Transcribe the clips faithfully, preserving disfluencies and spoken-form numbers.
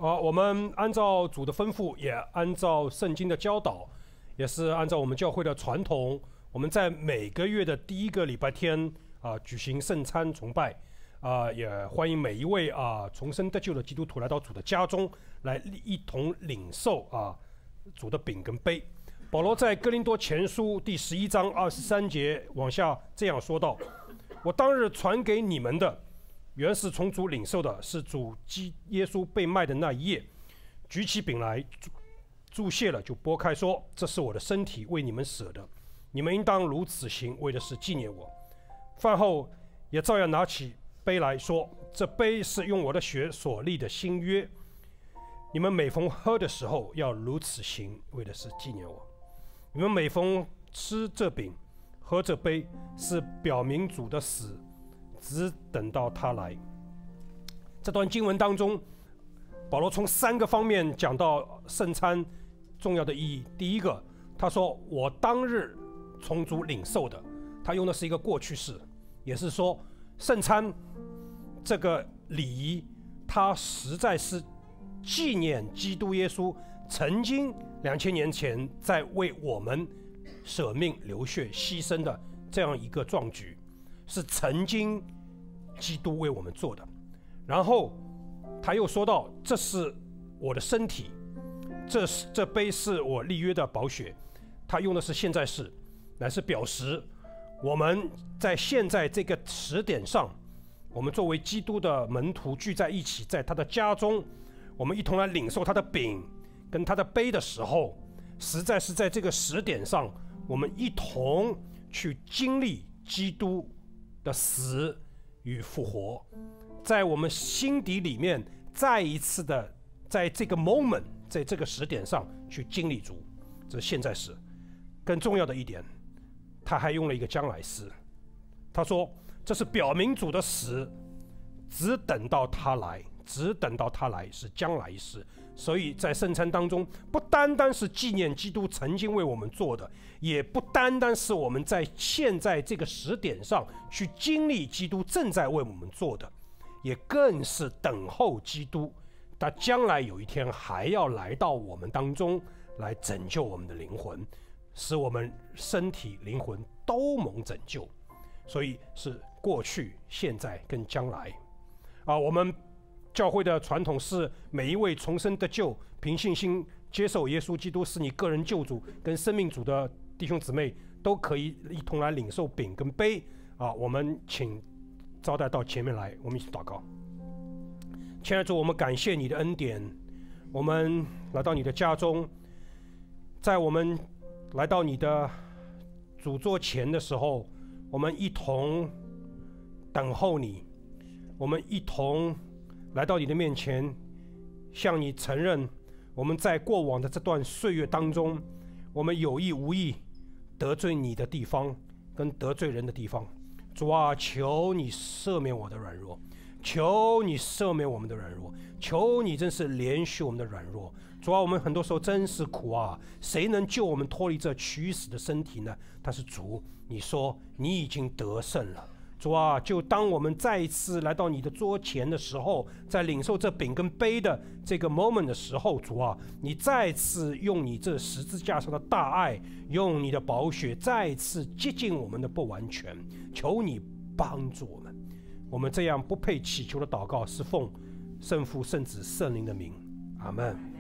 好，我们按照主的吩咐，也按照圣经的教导，也是按照我们教会的传统，我们在每个月的第一个礼拜天啊举行圣餐崇拜啊，也欢迎每一位啊重生得救的基督徒来到主的家中，来一同领受啊主的饼跟杯。保罗在哥林多前书第十一章二十三节往下这样说道：我当日传给你们的，原是从主领受的，是主基耶稣被卖的那一夜，举起饼来祝谢了，就拨开说：这是我的身体，为你们舍的，你们应当如此行，为的是纪念我。饭后也照样拿起杯来说：这杯是用我的血所立的新约，你们每逢喝的时候要如此行，为的是纪念我。你们每逢吃这饼喝这杯，是表明主的死，只等到他来。这段经文当中，保罗从三个方面讲到圣餐重要的意义。第一个，他说我当日从主领受的，他用的是一个过去式，也是说圣餐这个礼仪，它实在是纪念基督耶稣曾经两千年前在为我们舍命流血牺牲的这样一个壮举，是曾经基督为我们做的。然后他又说到，这是我的身体，这是这杯是我立约的宝血，他用的是现在式，乃是表示我们在现在这个时点上，我们作为基督的门徒聚在一起，在他的家中，我们一同来领受他的饼跟他的杯的时候，实在是在这个时点上，我们一同去经历基督的死与复活，在我们心底里面再一次的在这个 moment， 在这个时点上去经历主，这是现在时。更重要的一点，他还用了一个将来时，他说这是表明主的死，只等到他来，只等到他来是将来时。所以在圣餐当中，不单单是纪念基督曾经为我们做的，也不单单是我们在现在这个时点上去经历基督正在为我们做的，也更是等候基督，他将来有一天还要来到我们当中来拯救我们的灵魂，使我们身体灵魂都蒙拯救。所以是过去现在跟将来啊，我们教会的传统是每一位重生得救凭信心接受耶稣基督是你个人救主跟生命主的弟兄姊妹都可以一同来领受饼跟杯啊。我们请招待到前面来，我们一起祷告。亲爱的主，我们感谢你的恩典，我们来到你的家中，在我们来到你的主座前的时候，我们一同等候你，我们一同来到你的面前，向你承认我们在过往的这段岁月当中，我们有意无意得罪你的地方跟得罪人的地方。主啊，求你赦免我的软弱，求你赦免我们的软弱，求你真是怜恤我们的软弱。主啊，我们很多时候真是苦啊，谁能救我们脱离这屈死的身体呢？但是主，你说你已经得胜了。主啊，就当我们再一次来到你的桌前的时候，在领受这饼跟杯的这个 moment 的时候，主啊，你再次用你这十字架上的大爱，用你的宝血再次接近我们的不完全，求你帮助我们。我们这样不配祈求的祷告，是奉圣父、圣子、圣灵的名，阿们。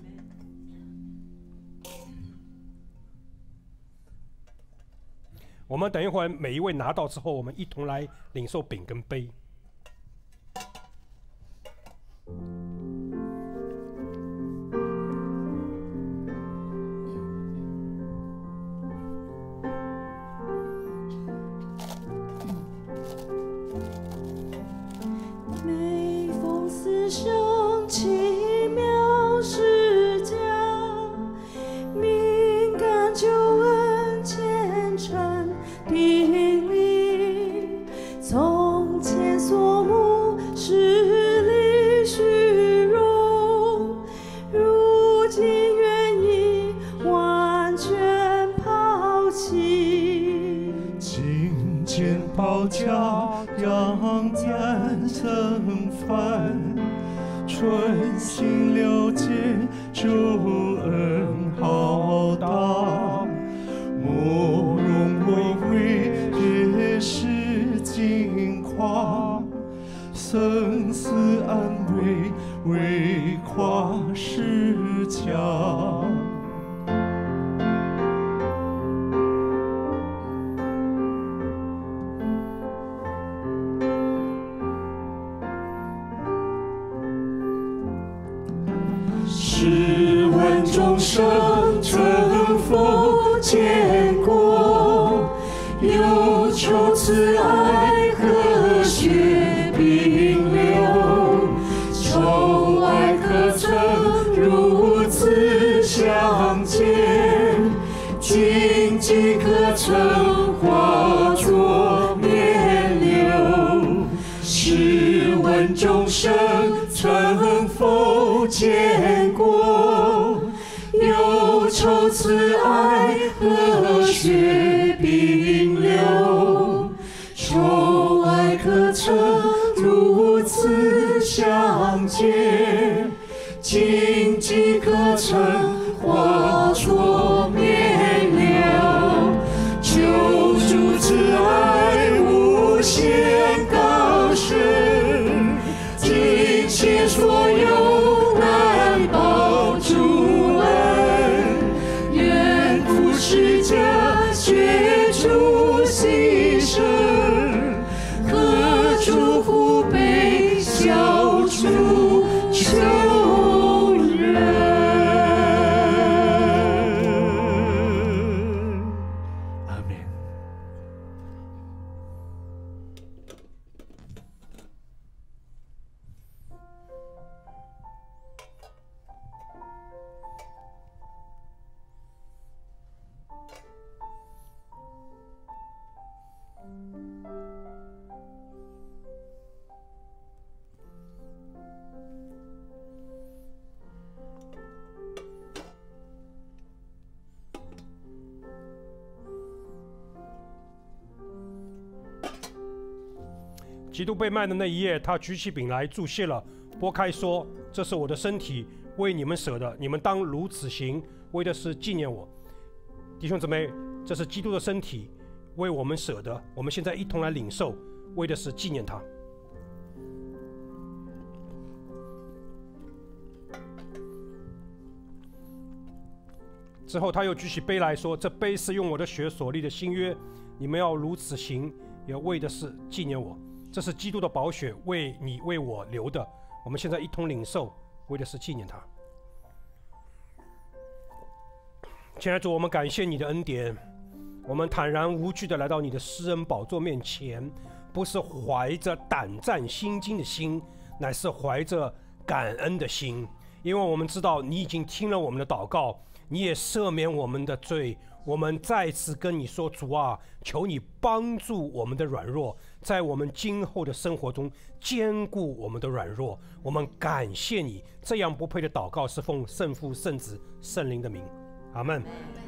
我们等一会儿每一位拿到之后，我们一同来领受饼跟杯。 每逢思想奇妙事佳，敏感救恩虔诚的灵，从前曾犯，存心了解救恩浩大，莫容我为别事惊夸，生死安慰为夸世家。试问众生曾否见过，忧愁慈爱和血并流，仇爱可曾如此相见，荆棘可曾化作面流。试问众生曾否见过，忧愁慈爱和血并流，仇爱可曾如此相见，荆棘可曾化作面流。救主慈爱无限高深，尽显所有来报主恩，愿父使者血主牺牲，可祝福被消除仇人。阿门。 基督被卖的那一夜，他举起饼来，祝谢了，拨开说：“这是我的身体，为你们舍的，你们当如此行，为的是纪念我。”弟兄姊妹，这是基督的身体，为我们舍的，我们现在一同来领受，为的是纪念他。之后，他又举起杯来说：“这杯是用我的血所立的新约，你们要如此行，也为的是纪念我。这是基督的宝血，为你为我流的。我们现在一同领受，为的是纪念他。”亲爱的主，我们感谢你的恩典，我们坦然无惧地来到你的施恩宝座面前，不是怀着胆战心惊的心，乃是怀着感恩的心，因为我们知道你已经听了我们的祷告，你也赦免我们的罪。我们再次跟你说，主啊，求你帮助我们的软弱，在我们今后的生活中坚固我们的软弱。我们感谢你，这样不配的祷告是奉圣父、圣子、圣灵的名，阿们。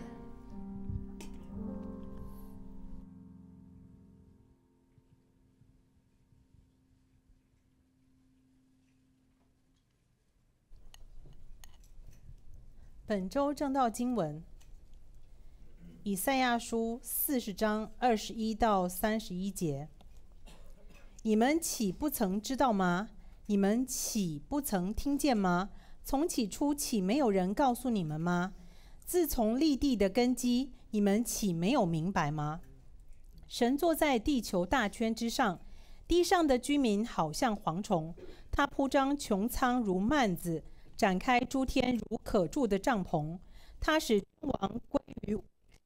本周正道经文：以赛亚书四十章二十一到三十一节。你们岂不曾知道吗？你们岂不曾听见吗？从起初岂没有人告诉你们吗？自从立地的根基，你们岂没有明白吗？神坐在地球大圈之上，地上的居民好像蝗虫，他铺张穹苍如幔子，展开诸天如可住的帐篷。他使君王归于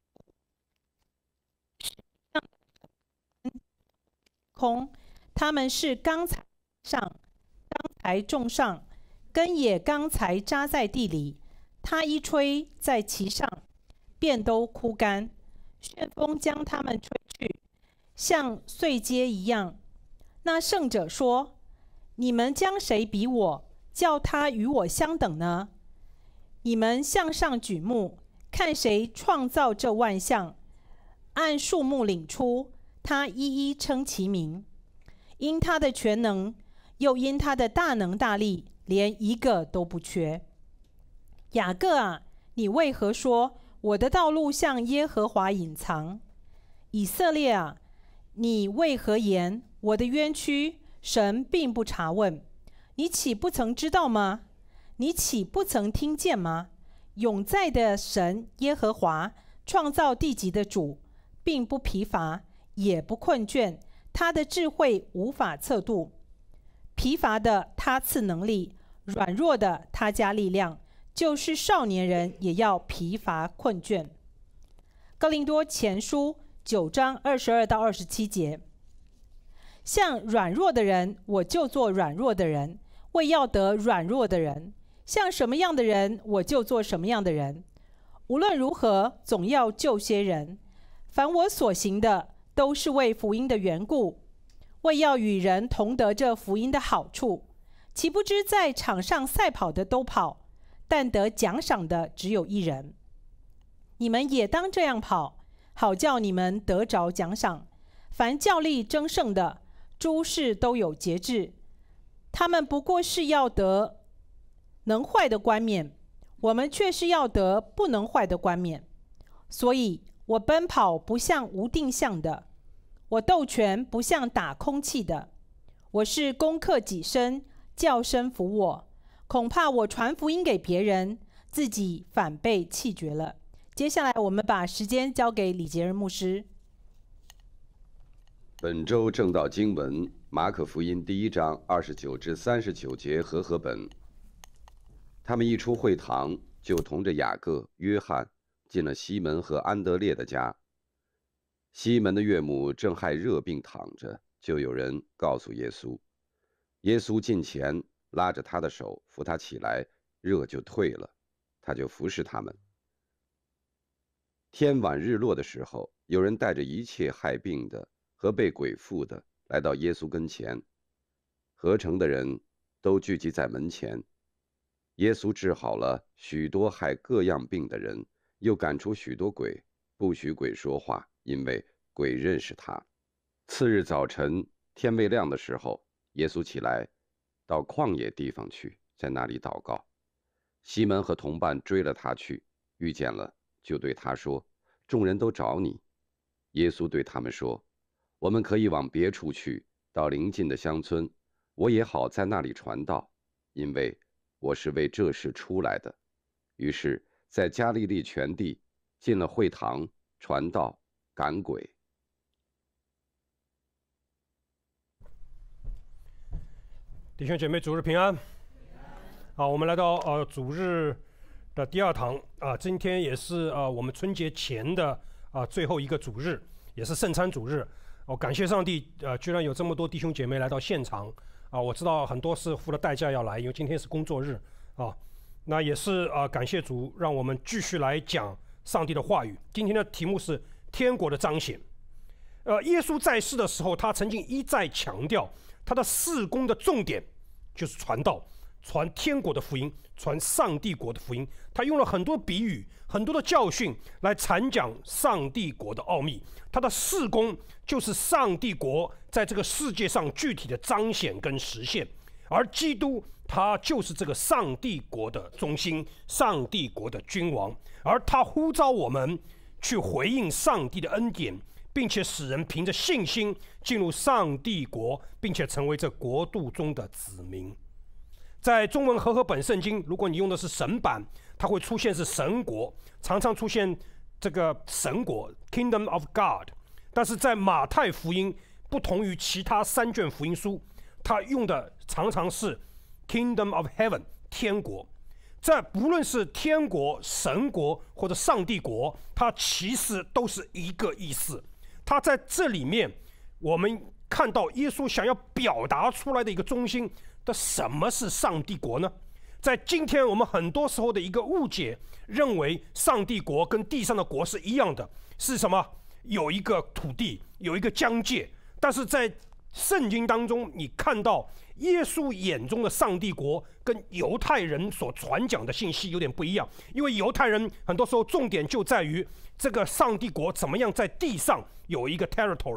空，他们是刚才上，刚才种上，根也刚才扎在地里。他一吹在其上，便都枯干，旋风将他们吹去，像碎秸一样。那圣者说：“你们将谁比我，叫他与我相等呢？你们向上举目，看谁创造这万象，按数目领出，他一一称其名。因他的全能， 又因他的大能大力，连一个都不缺。雅各啊，你为何说我的道路向耶和华隐藏？以色列啊，你为何言我的冤屈神并不查问？你岂不曾知道吗？你岂不曾听见吗？永在的神耶和华，创造地极的主，并不疲乏，也不困倦，他的智慧无法测度。疲乏的他赐能力，软弱的他加力量，就是少年人也要疲乏困倦。哥林多前书九章二十二到二十七节，像软弱的人，我就做软弱的人，为要得软弱的人；像什么样的人，我就做什么样的人。无论如何，总要救些人。凡我所行的，都是为福音的缘故，为要与人同得这福音的好处。岂不知在场上赛跑的都跑，但得奖赏的只有一人。你们也当这样跑，好叫你们得着奖赏。凡较力争胜的，诸事都有节制，他们不过是要得能坏的冠冕，我们却是要得不能坏的冠冕。所以我奔跑不像无定向的，我斗拳不像打空气的。我是攻克己身，叫身服我。恐怕我传福音给别人，自己反被弃绝了。接下来我们把时间交给李杰仁牧师。 本周正道经文：马可福音第一章二十九至三十九节和合本。他们一出会堂，就同着雅各、约翰进了西门和安德烈的家。西门的岳母正害热病躺着，就有人告诉耶稣。耶稣近前拉着他的手，扶他起来，热就退了，他就服侍他们。天晚日落的时候，有人带着一切害病的和被鬼附的来到耶稣跟前，合城的人都聚集在门前。耶稣治好了许多害各样病的人，又赶出许多鬼，不许鬼说话，因为鬼认识他。次日早晨，天未亮的时候，耶稣起来，到旷野地方去，在那里祷告。西门和同伴追了他去，遇见了，就对他说：“众人都找你。”耶稣对他们说：“我们可以往别处去，到邻近的乡村，我也好在那里传道，因为我是为这事出来的。”于是，在加利利全地进了会堂，传道，赶鬼。 弟兄姐妹，主日平安。好，我们来到呃主日的第二堂啊、呃，今天也是呃我们春节前的啊、呃、最后一个主日，也是圣餐主日。哦，感谢上帝，呃，居然有这么多弟兄姐妹来到现场啊、呃！我知道很多是付了代价要来，因为今天是工作日啊。那也是啊、呃，感谢主，让我们继续来讲上帝的话语。今天的题目是天国的彰显。呃，耶稣在世的时候，他曾经一再强调，他的事工的重点就是传道，传天国的福音，传上帝国的福音。他用了很多比喻，很多的教训来阐讲上帝国的奥秘。他的事工就是上帝国在这个世界上具体的彰显跟实现，而基督他就是这个上帝国的中心，上帝国的君王，而他呼召我们去回应上帝的恩典，并且使人凭着信心进入上帝国，并且成为这国度中的子民。在中文和合本圣经，如果你用的是神版，它会出现是神国，常常出现这个神国 Kingdom of God。 但是在马太福音，不同于其他三卷福音书，它用的常常是 Kingdom of Heaven 天国。在不论是天国、神国或者上帝国，它其实都是一个意思。它在这里面，我们看到耶稣想要表达出来的一个中心的什么是上帝国呢？在今天我们很多时候的一个误解，认为上帝国跟地上的国是一样的，是什么？有一个土地，有一个疆界。但是在圣经当中，你看到耶稣眼中的上帝国跟犹太人所传讲的信息有点不一样，因为犹太人很多时候重点就在于这个上帝国怎么样在地上有一个 territory，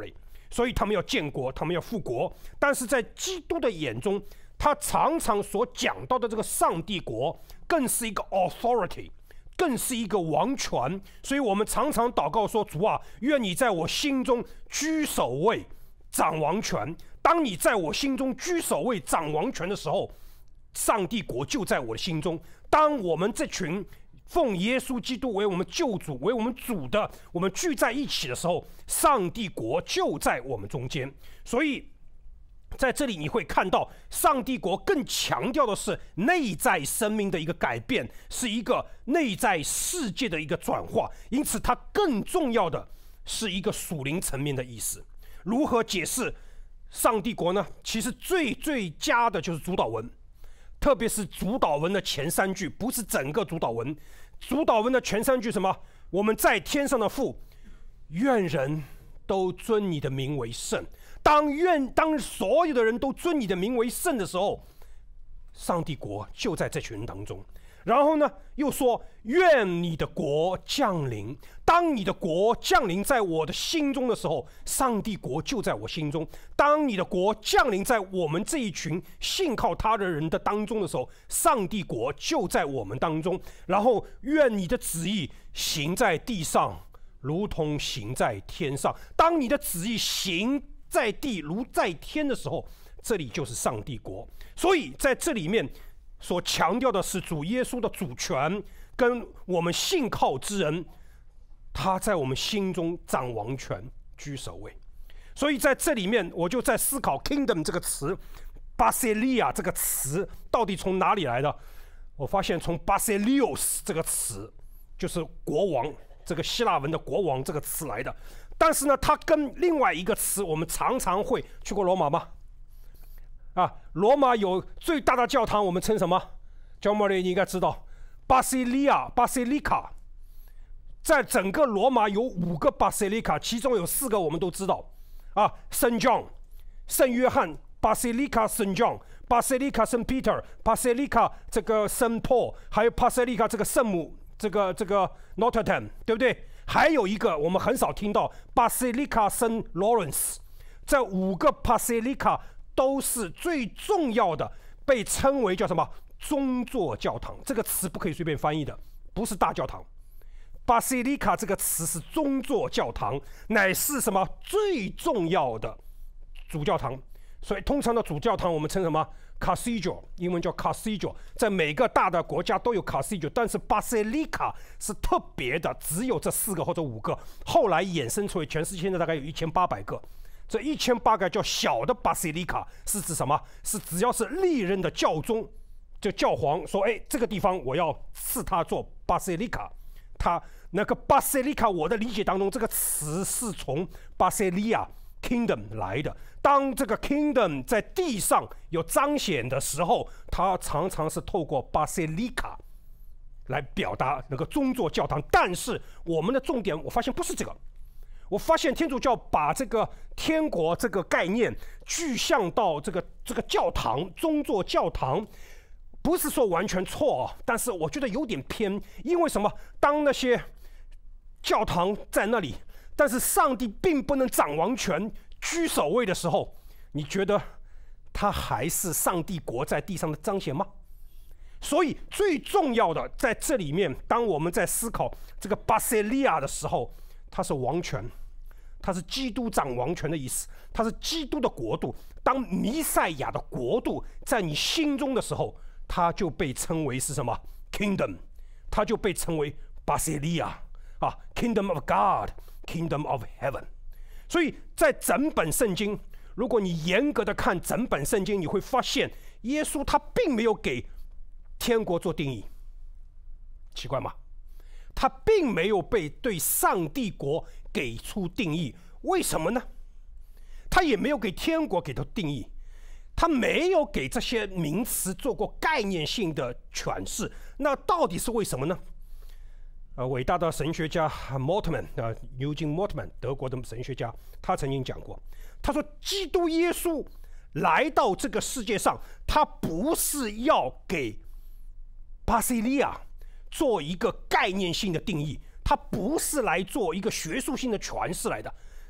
所以他们要建国，他们要复国。但是在基督的眼中，他常常所讲到的这个上帝国，更是一个 authority， 更是一个王权。所以我们常常祷告说：主啊，愿你在我心中居首位，掌王权。当你在我心中居首位、掌王权的时候，上帝国就在我的心中。当我们这群奉耶稣基督为我们救主、为我们主的，我们聚在一起的时候，上帝国就在我们中间。所以在这里你会看到，上帝国更强调的是内在生命的一个改变，是一个内在世界的一个转化。因此它更重要的是一个属灵层面的意思。如何解释上帝国呢？其实最最佳的就是主导文，特别是主导文的前三句，不是整个主导文。主导文的前三句什么？我们在天上的父，愿人都尊你的名为圣。当愿当所有的人都尊你的名为圣的时候，上帝国就在这群人当中。然后呢，又说愿你的国降临。当你的国降临在我的心中的时候，上帝国就在我心中。当你的国降临在我们这一群信靠他的人的当中的时候，上帝国就在我们当中。然后愿你的旨意行在地上，如同行在天上。当你的旨意行在地如在天的时候，这里就是上帝国。所以在这里面所强调的是主耶稣的主权，跟我们信靠之人，他在我们心中掌王权，居首位。所以在这里面，我就在思考 kingdom 这个词，巴塞利亚这个词到底从哪里来的？我发现从 Basileus 这个词，就是国王，这个希腊文的国王这个词来的。但是呢，它跟另外一个词，我们常常会去过罗马吗？啊，罗马有最大的教堂，我们称什么？焦莫雷，你应该知道，巴西利亚、巴西利卡。在整个罗马有五个巴西利卡，其中有四个我们都知道。啊，圣 John、圣约翰、巴西利卡圣 John、巴西利卡圣 Peter、巴西利卡这个圣 Paul， 还有巴西利卡这个圣母，这个这个 Notre Dame， 对不对？还有一个我们很少听到，巴西利卡圣 Lawrence。这五个巴西利卡都是最重要的，被称为叫什么宗座教堂。这个词不可以随便翻译的，不是大教堂。巴西利卡这个词是宗座教堂，乃是什么最重要的主教堂。所以通常的主教堂我们称什么 cathedral， 英文叫 cathedral， 在每个大的国家都有 cathedral， 但是巴西利卡是特别的，只有这四个或者五个，后来衍生出来，全世界现在大概有一千八百个。这一千八个叫小的巴西利卡，是指什么？是只要是历任的教宗，就教皇说，哎，这个地方我要赐他做巴西利卡。他那个巴西利卡，我的理解当中，这个词是从巴西利亚 kingdom 来的。当这个 kingdom 在地上有彰显的时候，它常常是透过巴西利卡来表达那个宗座教堂。但是我们的重点，我发现不是这个。我发现天主教把这个天国这个概念具象到这个这个教堂宗座教堂，不是说完全错啊，但是我觉得有点偏。因为什么？当那些教堂在那里，但是上帝并不能掌王权居首位的时候，你觉得他还是上帝国在地上的彰显吗？所以最重要的在这里面，当我们在思考这个巴塞利亚的时候，它是王权，它是基督掌王权的意思，它是基督的国度。当弥赛亚的国度在你心中的时候，它就被称为是什么 kingdom， 它就被称为巴塞利亚啊 kingdom of God， kingdom of heaven。 所以在整本圣经，如果你严格的看整本圣经，你会发现耶稣他并没有给天国做定义，奇怪吗？他并没有被对上帝国给出定义，为什么呢？他也没有给天国给出定义，他没有给这些名词做过概念性的诠释，那到底是为什么呢？呃，伟大的神学家 Moltmann 啊 ，Eugene Moltmann， 德国的神学家，他曾经讲过，他说，基督耶稣来到这个世界上，他不是要给巴西利亚做一个概念性的定义，它不是来做一个学术性的诠释来的。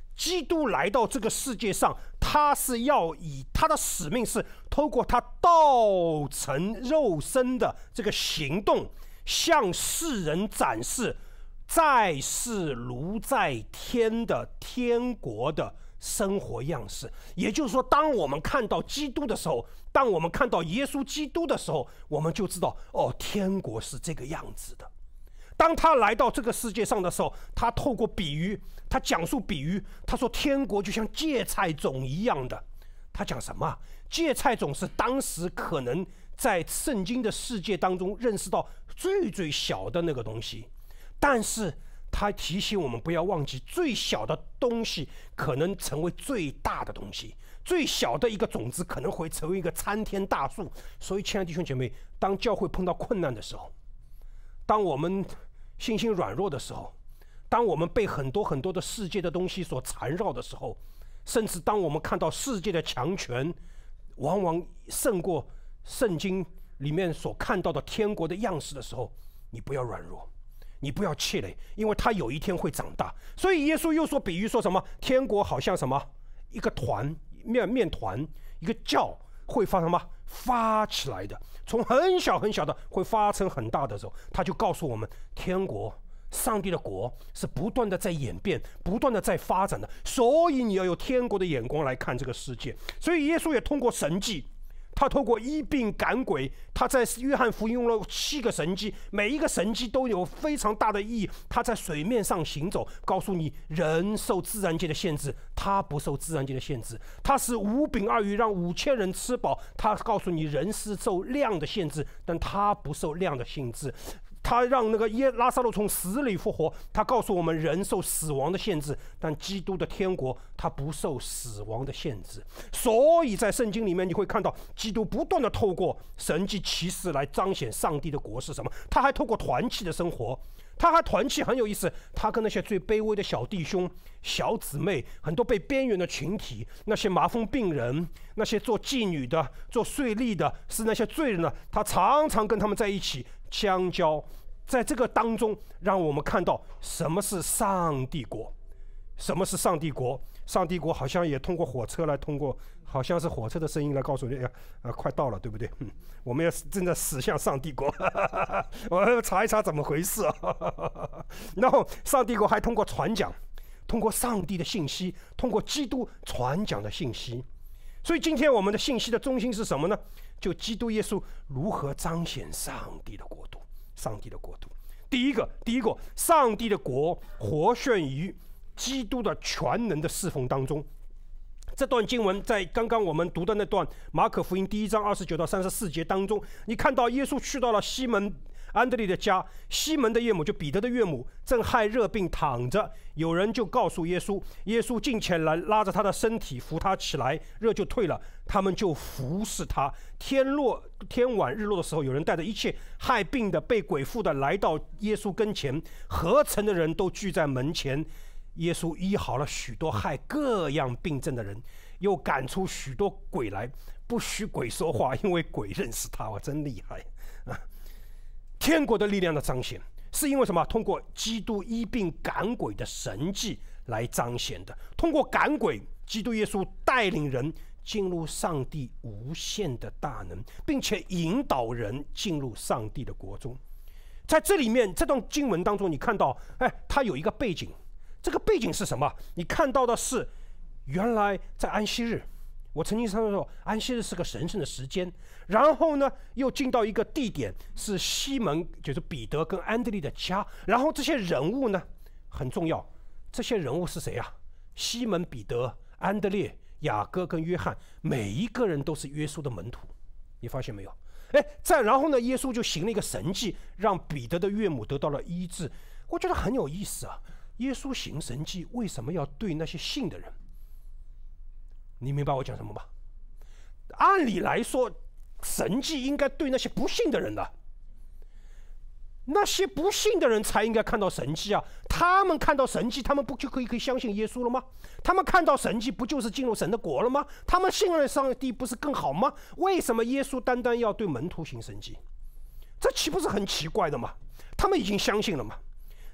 基督来到这个世界上，他是要以他的使命是透过他道成肉身的这个行动，向世人展示在世如在天的天国的生活样式。也就是说，当我们看到基督的时候，当我们看到耶稣基督的时候，我们就知道，哦，天国是这个样子的。当他来到这个世界上的时候，他透过比喻，他讲述比喻，他说天国就像芥菜种一样的。他讲什么？芥菜种是当时可能在圣经的世界当中认识到最最小的那个东西，但是他提醒我们不要忘记，最小的东西可能成为最大的东西，最小的一个种子可能会成为一个参天大树。所以亲爱的弟兄姐妹，当教会碰到困难的时候，当我们信心软弱的时候，当我们被很多很多的世界的东西所缠绕的时候，甚至当我们看到世界的强权往往胜过圣经里面所看到的天国的样式的时候，你不要软弱，你不要气馁，因为他有一天会长大。所以耶稣又说比喻说什么？天国好像什么？一个团面面团，一个酵会发什么？发起来的，从很小很小的会发成很大的时候，他就告诉我们，天国上帝的国是不断的在演变，不断的在发展的。所以你要有天国的眼光来看这个世界。所以耶稣也通过神迹，他透过医病赶鬼，他在约翰福音用了七个神迹，每一个神迹都有非常大的意义。他在水面上行走，告诉你人受自然界的限制，他不受自然界的限制。他是五饼二鱼让五千人吃饱，他告诉你人是受量的限制，但他不受量的限制。他让那个耶拉撒路从死里复活，他告诉我们人受死亡的限制，但基督的天国他不受死亡的限制。所以在圣经里面你会看到基督不断的透过神迹奇事来彰显上帝的国是什么。他还透过团契的生活，他还团契很有意思，他跟那些最卑微的小弟兄小姊妹，很多被边缘的群体，那些麻风病人，那些做妓女的，做税吏的，是那些罪人呢，他常常跟他们在一起相交。在这个当中让我们看到什么是上帝国，什么是上帝国。上帝国好像也通过火车来，通过好像是火车的声音来告诉你，哎、呃、快到了，对不对？嗯、我们要正在驶向上帝国。我要查一查怎么回事啊。然后上帝国还通过传讲，通过上帝的信息，通过基督传讲的信息。所以今天我们的信息的中心是什么呢？就基督耶稣如何彰显上帝的国度。上帝的国度，第一个，第一个，上帝的国活现于基督的全能的侍奉当中。这段经文在刚刚我们读的那段马可福音第一章二十九到三十四节当中，你看到耶稣去到了西门安德烈的家，西门的岳母就彼得的岳母正害热病躺着，有人就告诉耶稣，耶稣近前来拉着他的身体扶他起来，热就退了，他们就服侍他。天落天晚日落的时候，有人带着一切害病的被鬼附的来到耶稣跟前，合城的人都聚在门前。耶稣医好了许多害各样病症的人，又赶出许多鬼来，不许鬼说话，因为鬼认识他。哇，真厉害啊！天国的力量的彰显是因为什么？通过基督医病赶鬼的神迹来彰显的。通过赶鬼，基督耶稣带领人进入上帝无限的大能，并且引导人进入上帝的国中。在这里面这段经文当中，你看到，哎，它有一个背景。这个背景是什么？你看到的是，原来在安息日，我曾经说过，安息日是个神圣的时间。然后呢，又进到一个地点，是西门，就是彼得跟安德烈的家。然后这些人物呢，很重要。这些人物是谁啊？西门、彼得、安德烈、雅各跟约翰，每一个人都是耶稣的门徒。你发现没有？哎，再然后呢，耶稣就行了一个神迹，让彼得的岳母得到了医治。我觉得很有意思啊。耶稣行神迹，为什么要对那些信的人？你明白我讲什么吗？按理来说，神迹应该对那些不信的人的，那些不信的人才应该看到神迹啊！他们看到神迹，他们不就可以可以相信耶稣了吗？他们看到神迹，不就是进入神的国了吗？他们信任上帝，不是更好吗？为什么耶稣单单要对门徒行神迹？这岂不是很奇怪的吗？他们已经相信了吗？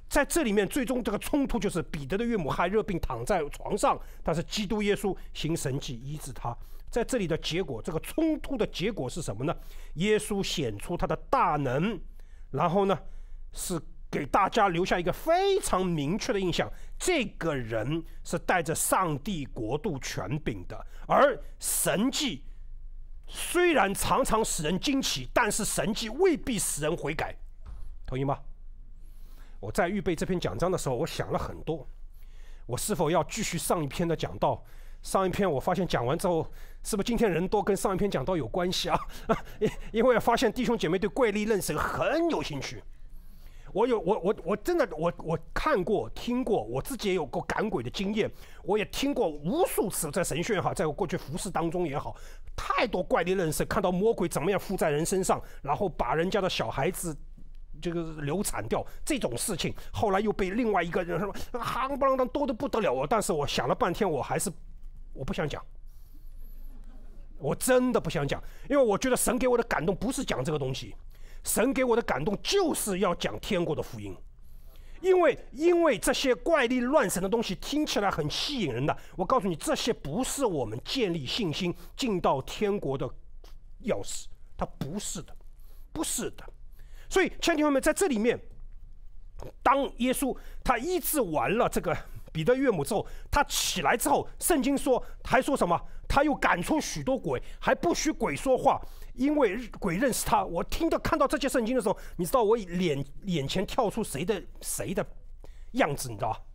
在这里面，最终这个冲突就是彼得的岳母害热病躺在床上，但是基督耶稣行神迹医治他。在这里的结果，这个冲突的结果是什么呢？耶稣显出他的大能，然后呢，是给大家留下一个非常明确的印象：这个人是带着上帝国度权柄的。而神迹虽然常常使人惊奇，但是神迹未必使人悔改，同意吗？我在预备这篇讲章的时候，我想了很多，我是否要继续上一篇的讲道？上一篇我发现讲完之后，是不是今天人多跟上一篇讲道有关系啊？因为我发现弟兄姐妹对怪力认识很有兴趣。我有我我我真的我我看过听过，我自己也有过赶鬼的经验，我也听过无数次，在神学也好，在我过去服事当中也好，太多怪力认识，看到魔鬼怎么样附在人身上，然后把人家的小孩子这个流产掉这种事情，后来又被另外一个人说夯不啷当多得不得了哦。但是我想了半天，我还是我不想讲，我真的不想讲，因为我觉得神给我的感动不是讲这个东西，神给我的感动就是要讲天国的福音。因为因为这些怪力乱神的东西听起来很吸引人的，我告诉你，这些不是我们建立信心进到天国的钥匙，它不是的，不是的。所以亲爱的弟兄们，在这里面，当耶稣他医治完了这个彼得岳母之后，他起来之后，圣经说还说什么？他又赶出许多鬼，还不许鬼说话，因为鬼认识他。我听到看到这些圣经的时候，你知道我脸眼前跳出谁的谁的样子，你知道吗？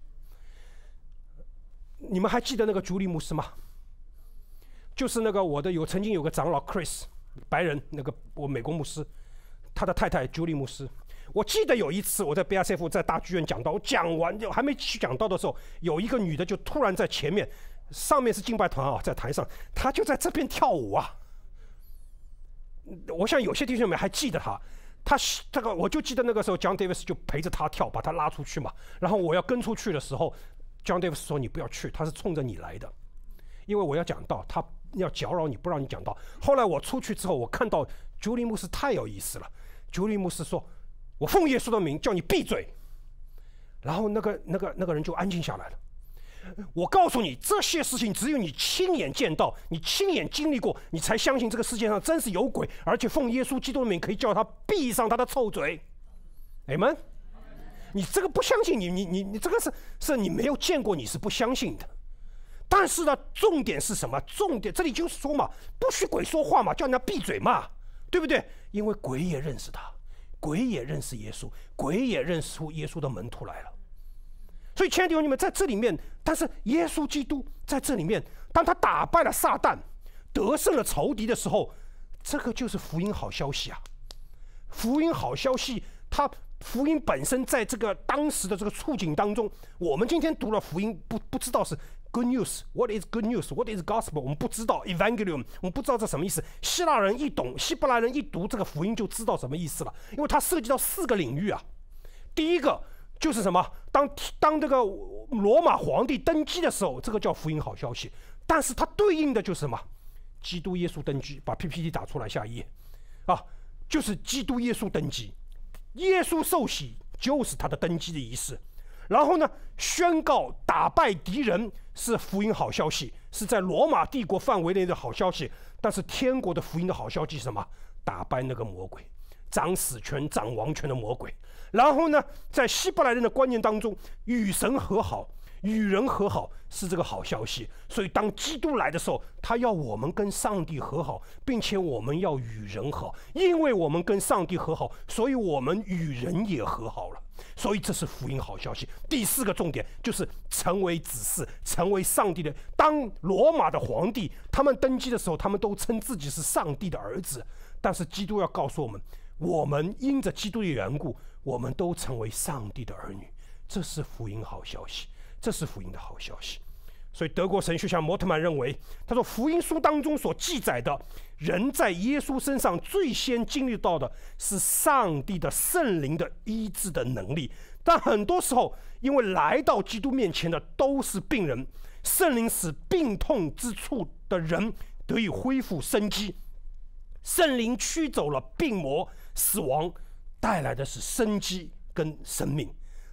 你们还记得那个朱利牧师吗？就是那个我的有曾经有个长老 Chris 白人，那个我美国牧师，他的太太朱利牧师。我记得有一次我在 B R C F 在大剧院讲道，我讲完就还没去讲道的时候，有一个女的就突然在前面，上面是敬拜团啊，在台上，她就在这边跳舞啊。我想有些弟兄们还记得她，她这个我就记得那个时候 John Davis 就陪着她跳，把她拉出去嘛。然后我要跟出去的时候 ，John Davis 说你不要去，他是冲着你来的，因为我要讲道，他要搅扰你，不让你讲道。后来我出去之后，我看到朱利牧师太有意思了，朱利牧师说。我奉耶稣的名叫你闭嘴，然后那个那个那个人就安静下来了。我告诉你，这些事情只有你亲眼见到，你亲眼经历过，你才相信这个世界上真是有鬼，而且奉耶稣基督的名可以叫他闭上他的臭嘴。Amen。你这个不相信，你你你你这个是是你没有见过，你是不相信的。但是呢，重点是什么？重点这里就是说嘛，不许鬼说话嘛，叫人家闭嘴嘛，对不对？因为鬼也认识他。鬼也认识耶稣，鬼也认识出耶稣的门徒来了。所以亲爱的弟兄们，在这里面，但是耶稣基督在这里面，当他打败了撒旦，得胜了仇敌的时候，这个就是福音好消息啊！福音好消息，它福音本身在这个当时的这个处境当中，我们今天读了福音，不不知道是 good news。What is good news? What is gospel? 我们不知道 evangelium， 我们不知道这什么意思。希腊人一懂，希伯来人一读这个福音就知道什么意思了，因为它涉及到四个领域啊。第一个就是什么？当当这个罗马皇帝登基的时候，这个叫福音好消息。但是它对应的就是什么？基督耶稣登基，把 P P T 打出来下一页啊，就是基督耶稣登基。耶稣受洗就是他的登基的仪式，然后呢，宣告打败敌人是福音好消息，是在罗马帝国范围内的好消息。但是天国的福音的好消息是什么？打败那个魔鬼，掌死权、掌王权的魔鬼。然后呢，在希伯来人的观念当中，与神和好、与人和好是这个好消息。所以当基督来的时候，他要我们跟上帝和好，并且我们要与人和好，因为我们跟上帝和好，所以我们与人也和好了。所以这是福音好消息。第四个重点就是成为子嗣，成为上帝的。当罗马的皇帝他们登基的时候，他们都称自己是上帝的儿子，但是基督要告诉我们，我们因着基督的缘故，我们都成为上帝的儿女。这是福音好消息，这是福音的好消息。所以德国神学家摩特曼认为，他说福音书当中所记载的人在耶稣身上最先经历到的是上帝的圣灵的医治的能力，但很多时候因为来到基督面前的都是病人，圣灵使病痛之处的人得以恢复生机，圣灵驱走了病魔死亡，带来的是生机跟生命。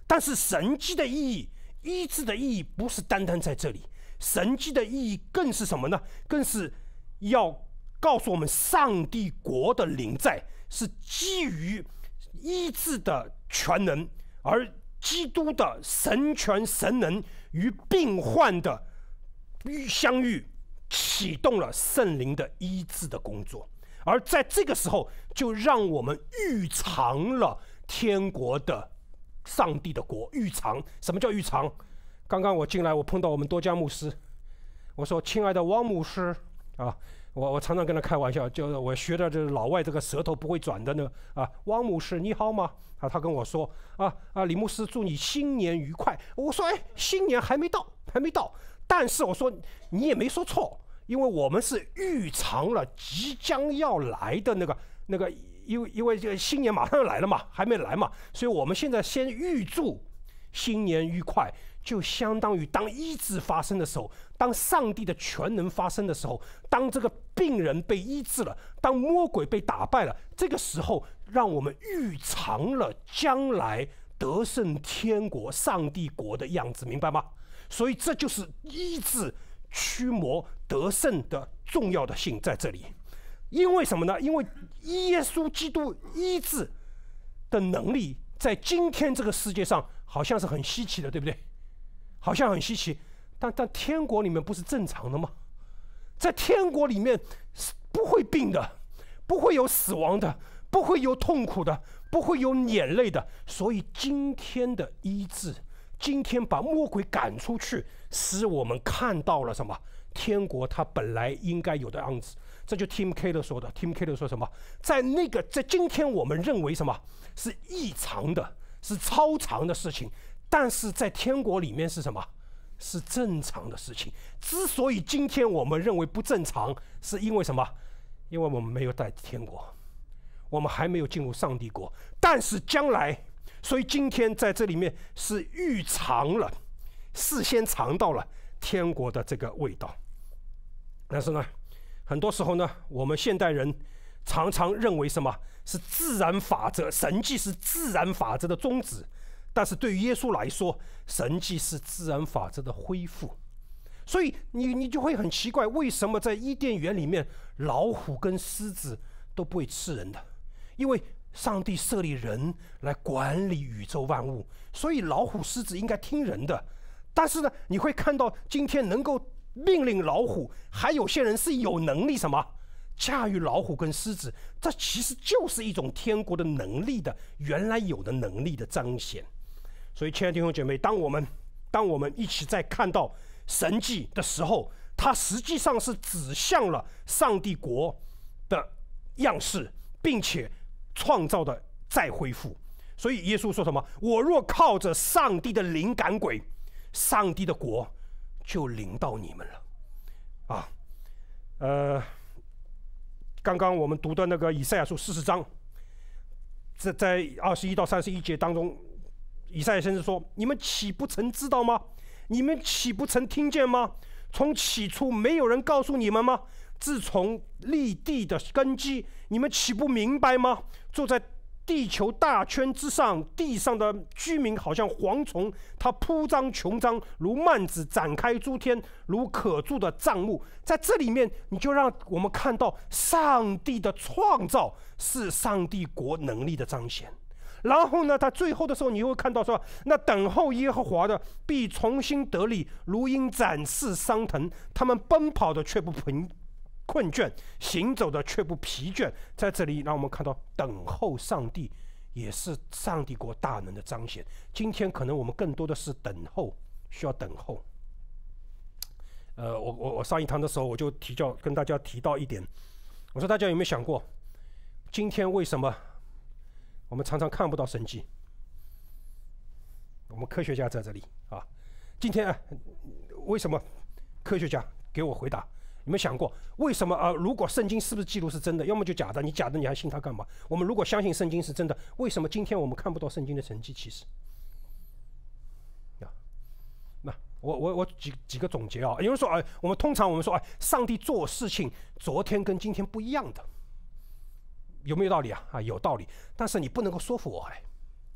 但是神迹的意义，医治的意义不是单单在这里，神迹的意义更是什么呢？更是要告诉我们，上帝国的临在是基于医治的全能，而基督的神权神能与病患的相遇，启动了圣灵的医治的工作。而在这个时候，就让我们预尝了天国的上帝的国。预尝，什么叫预尝？刚刚我进来，我碰到我们多家牧师，我说：“亲爱的汪牧师啊，我我常常跟他开玩笑，就是我学的这老外这个舌头不会转的呢啊，汪牧师你好吗？啊，他跟我说啊啊，李牧师祝你新年愉快。我说哎，新年还没到，还没到，但是我说你也没说错。”因为我们是预尝了即将要来的那个那个，因为因为这个新年马上要来了嘛，还没来嘛，所以我们现在先预祝新年愉快，就相当于当医治发生的时候，当上帝的全能发生的时候，当这个病人被医治了，当魔鬼被打败了，这个时候让我们预尝了将来得胜天国、上帝国的样子，明白吗？所以这就是医治驱魔得胜的重要的性在这里。因为什么呢？因为耶稣基督医治的能力在今天这个世界上好像是很稀奇的，对不对？好像很稀奇，但但天国里面不是正常的吗？在天国里面不会病的，不会有死亡的，不会有痛苦的，不会有眼泪的。所以今天的医治，今天把魔鬼赶出去，使我们看到了什么？天国它本来应该有的样子。这就 Tim Keller 说的。Tim Keller 说什么？在那个在今天我们认为什么是异常的，是超常的事情，但是在天国里面是什么？是正常的事情。之所以今天我们认为不正常，是因为什么？因为我们没有在天国，我们还没有进入上帝国。但是将来，所以今天在这里面是预尝了，事先尝到了天国的这个味道。但是呢，很多时候呢，我们现代人常常认为什么是自然法则，神迹是自然法则的终止。但是对于耶稣来说，神迹是自然法则的恢复。所以你你就会很奇怪，为什么在伊甸园里面老虎跟狮子都不会吃人的？因为上帝设立人来管理宇宙万物，所以老虎狮子应该听人的。但是呢，你会看到今天能够命令老虎，还有些人是有能力什么驾驭老虎跟狮子，这其实就是一种天国的能力的原来有的能力的彰显。所以亲爱的弟兄姐妹，当我们当我们一起在看到神迹的时候，它实际上是指向了上帝国的样式，并且创造的再恢复。所以耶稣说什么？我若靠着上帝的灵赶鬼，上帝的国就临到你们了。啊，呃，刚刚我们读的那个以赛亚书四十章，在在二十一到三十一节当中，以赛亚先知说：“你们岂不曾知道吗？你们岂不曾听见吗？从起初没有人告诉你们吗？自从立地的根基，你们岂不明白吗？坐在地球大圈之上，地上的居民好像蝗虫，它铺张穹张，如幔子展开诸天，如可住的帐幕。”在这里面，你就让我们看到上帝的创造是上帝国能力的彰显。然后呢，他最后的时候，你会看到说，那等候耶和华的必重新得力，如鹰展翅上腾，他们奔跑的却不困倦，行走的却不疲倦。在这里让我们看到等候上帝也是上帝国大能的彰显。今天可能我们更多的是等候，需要等候。呃，我我我上一堂的时候我就提教跟大家提到一点，我说大家有没有想过，今天为什么我们常常看不到神迹？我们科学家在这里啊，今天、啊、为什么科学家给我回答？有没有想过为什么啊？如果圣经是不是记录是真的，要么就假的？你假的你还信它干嘛？我们如果相信圣经是真的，为什么今天我们看不到圣经的神迹奇事？啊，那我我我几几个总结啊。有人说哎，我们通常我们说哎，上帝做事情昨天跟今天不一样的。有没有道理啊？啊，有道理，但是你不能够说服我哎。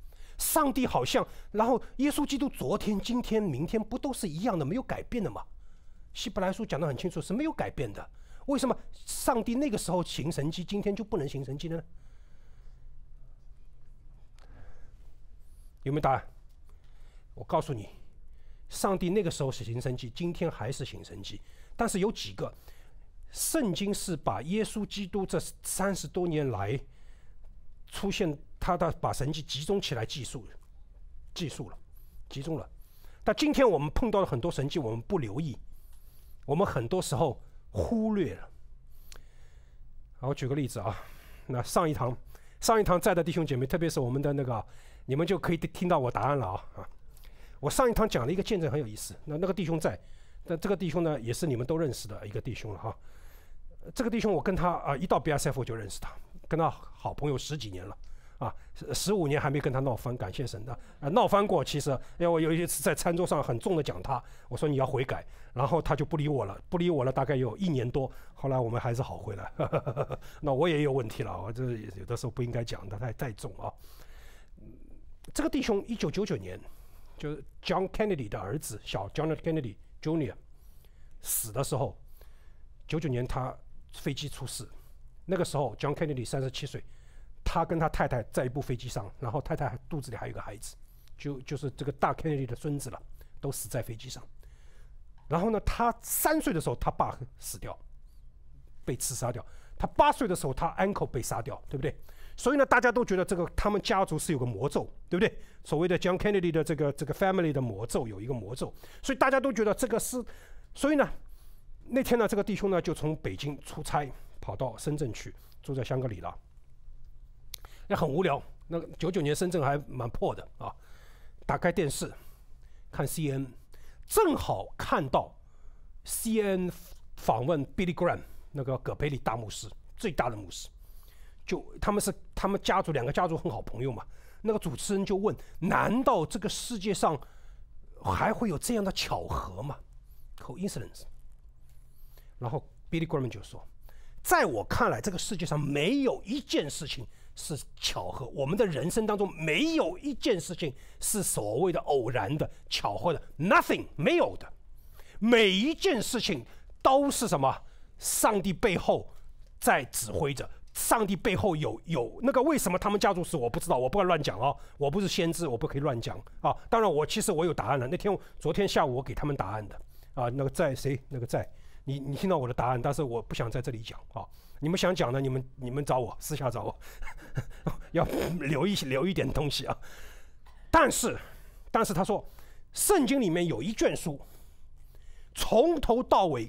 上帝好像，然后耶稣基督昨天、今天、明天不都是一样的，没有改变的吗？希伯来书讲得很清楚，是没有改变的。为什么上帝那个时候行神迹，今天就不能行神迹了呢？有没有答案？我告诉你，上帝那个时候是行神迹，今天还是行神迹。但是有几个，圣经是把耶稣基督这三十多年来出现他的把神迹集中起来记述，记述了，集中了。但今天我们碰到了很多神迹，我们不留意，我们很多时候忽略了。好，我举个例子啊，那上一堂上一堂在的弟兄姐妹，特别是我们的那个，你们就可以听到我答案了啊啊！我上一堂讲了一个见证很有意思，那那个弟兄在，那这个弟兄呢也是你们都认识的一个弟兄了哈。这个弟兄我跟他啊一到 B S F 我就认识他，跟他好朋友十几年了。啊，十五年还没跟他闹翻，感谢神的。啊，闹翻过，其实因为我有一次在餐桌上很重的讲他，我说你要悔改，然后他就不理我了，不理我了，大概有一年多。后来我们还是好回来。呵呵呵那我也有问题了，我这有的时候不应该讲的太太重啊。这个弟兄一九九九年，就是 John Kennedy 的儿子小 John Kennedy Junior 死的时候，九九年他飞机出事，那个时候 John Kennedy 三十七岁。他跟他太太在一部飞机上，然后太太肚子里还有一个孩子，就就是这个大 Kennedy 的孙子了，都死在飞机上。然后呢，他三岁的时候他爸死掉，被刺杀掉；他八岁的时候他 uncle 被杀掉，对不对？所以呢，大家都觉得这个他们家族是有个魔咒，对不对？所谓的 John Kennedy 的这个这个 family 的魔咒有一个魔咒，所以大家都觉得这个是。所以呢，那天呢，这个弟兄呢就从北京出差跑到深圳去，住在香格里拉。也很无聊，那个九九年深圳还蛮破的啊。打开电视看 C N N， 正好看到 C N N 访问 Billy Graham 那个葛培理大牧师，最大的牧师。就他们是他们家族两个家族很好朋友嘛。那个主持人就问：难道这个世界上还会有这样的巧合吗 ？Coincidence。然后 Billy Graham 就说：在我看来，这个世界上没有一件事情是巧合，我们的人生当中没有一件事情是所谓的偶然的、巧合的 ，nothing 没有的，每一件事情都是什么？上帝背后在指挥着，上帝背后有有那个为什么他们家族死我不知道，我不敢乱讲哦，我不是先知，我不可以乱讲啊。当然我其实我有答案了，那天昨天下午我给他们答案的啊，那个在谁那个在。你你听到我的答案，但是我不想在这里讲啊。你们想讲呢，你们你们找我，私下找我，要留一留一点东西啊。但是但是他说，圣经里面有一卷书，从头到尾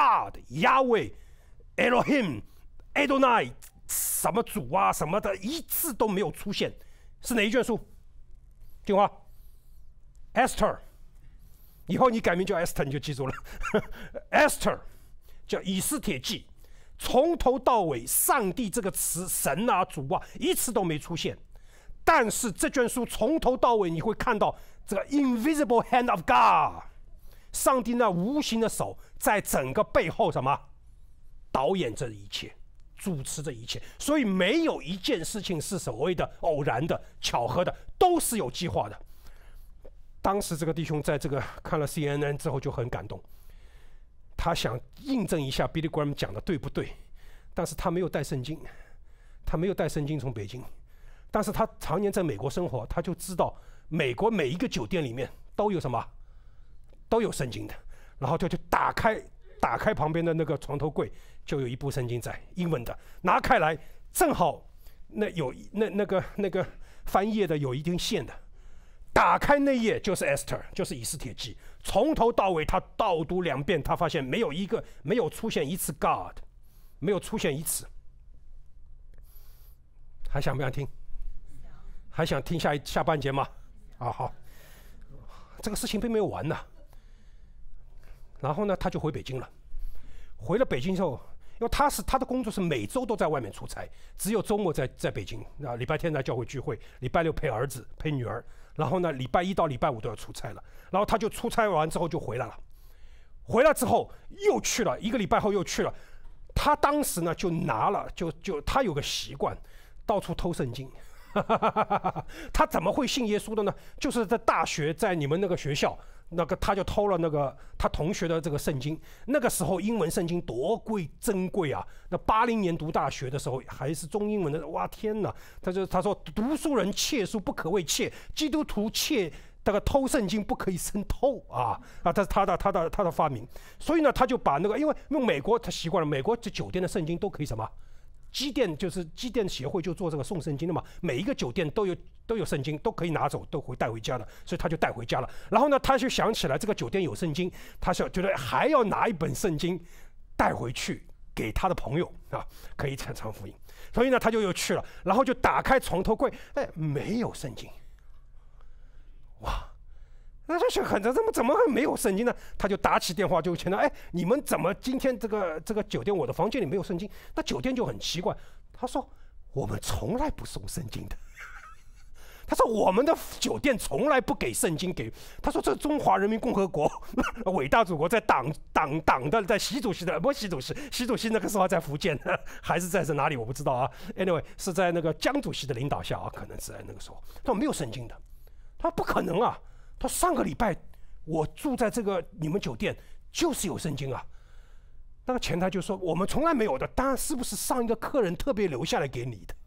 God、Yahweh、Elohim、Adonai 什么主啊什么的，一字都没有出现，是哪一卷书？听话 ，Esther。以后你改名叫 Esther 你就记住了Esther 叫以斯帖记，从头到尾上帝这个词神啊主啊一次都没出现，但是这卷书从头到尾你会看到这个 invisible hand of God， 上帝那无形的手在整个背后什么导演这一切，主持这一切，所以没有一件事情是所谓的偶然的巧合的，都是有计划的。当时这个弟兄在这个看了 C N N 之后就很感动，他想印证一下 Billy Graham 讲的对不对，但是他没有带圣经，他没有带圣经从北京，但是他常年在美国生活，他就知道美国每一个酒店里面都有什么，都有圣经的，然后就就打开打开旁边的那个床头柜，就有一部圣经在英文的，拿开来正好那有那那个那个翻页的有一根线的。打开那页就是 Esther， 就是以斯帖记，从头到尾他倒读两遍，他发现没有一个没有出现一次 God， 没有出现一次。还想不想听？还想听下一下半节吗？啊好，这个事情并没有完呢。然后呢，他就回北京了。回了北京之后，因为他是他的工作是每周都在外面出差，只有周末在在北京。啊，礼拜天来教会聚会，礼拜六陪儿子陪女儿。然后呢，礼拜一到礼拜五都要出差了，然后他就出差完之后就回来了，回来之后又去了一个礼拜后又去了，他当时呢就拿了就就他有个习惯，到处偷圣经， 他怎么会信耶稣的呢？就是在大学，在你们那个学校，那个他就偷了那个他同学的这个圣经。那个时候英文圣经多贵珍贵啊！那八零年读大学的时候还是中英文的，哇天哪！他就他说读书人窃书不可谓窃，基督徒窃这个偷圣经不可以生偷啊啊！这是他的他的他的发明。所以呢，他就把那个因为用美国他习惯了，美国这酒店的圣经都可以什么？机电就是机电协会就做这个送圣经的嘛，每一个酒店都有都有圣经，都可以拿走，都会带回家的，所以他就带回家了。然后呢，他就想起来这个酒店有圣经，他就觉得还要拿一本圣经带回去给他的朋友啊，可以传传福音。所以呢，他就又去了，然后就打开床头柜，哎，没有圣经，哇！那这很怎么怎么会没有圣经呢？他就打起电话就劝他，哎，你们怎么今天这个这个酒店我的房间里没有圣经？那酒店就很奇怪，他说我们从来不送圣经的。他说我们的酒店从来不给圣经给。他说这中华人民共和国伟大祖国在党党党的在习主席的不习主席习主席那个时候在福建还是在是哪里我不知道啊。Anyway 是在那个江主席的领导下啊，可能是在那个时候。他说没有圣经的，他说不可能啊。他上个礼拜我住在这个你们酒店就是有圣经啊。那个前台就说我们从来没有的，当然是不是上一个客人特别留下来给你的。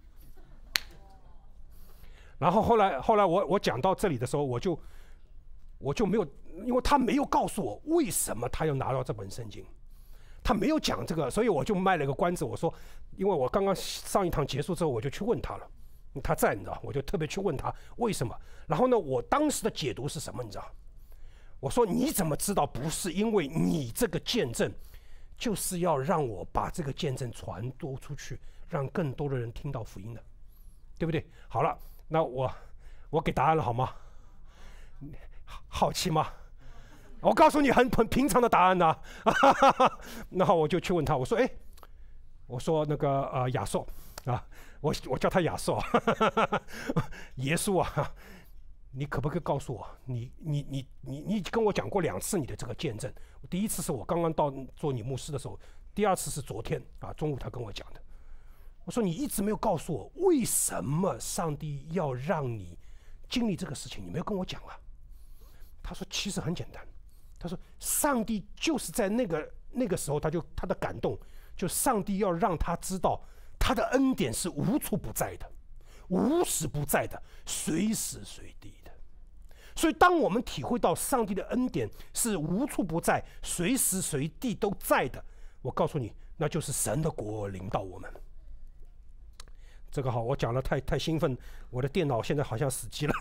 然后后来后来我我讲到这里的时候，我就我就没有，因为他没有告诉我为什么他要拿到这本圣经，他没有讲这个，所以我就卖了个关子。我说，因为我刚刚上一堂结束之后，我就去问他了。他在，你知道，我就特别去问他为什么。然后呢，我当时的解读是什么？你知道？我说你怎么知道不是因为你这个见证，就是要让我把这个见证传播出去，让更多的人听到福音的，对不对？好了，那我我给答案了好吗？好奇吗？我告诉你很很平常的答案呢、啊。然后我就去问他，我说，哎，我说那个呃亚瑟啊。我我叫他亚瑟，耶稣啊，你可不可以告诉我，你你你你你跟我讲过两次你的这个见证？第一次是我刚刚到做你牧师的时候，第二次是昨天啊中午他跟我讲的。我说你一直没有告诉我为什么上帝要让你经历这个事情，你没有跟我讲啊。他说其实很简单，他说上帝就是在那个那个时候，他就他的感动，就上帝要让他知道。他的恩典是无处不在的，无时不在的，随时随地的。所以当我们体会到上帝的恩典是无处不在，随时随地都在的，我告诉你，那就是神的国临到我们。这个好，我讲了太太兴奋，我的电脑现在好像死机了。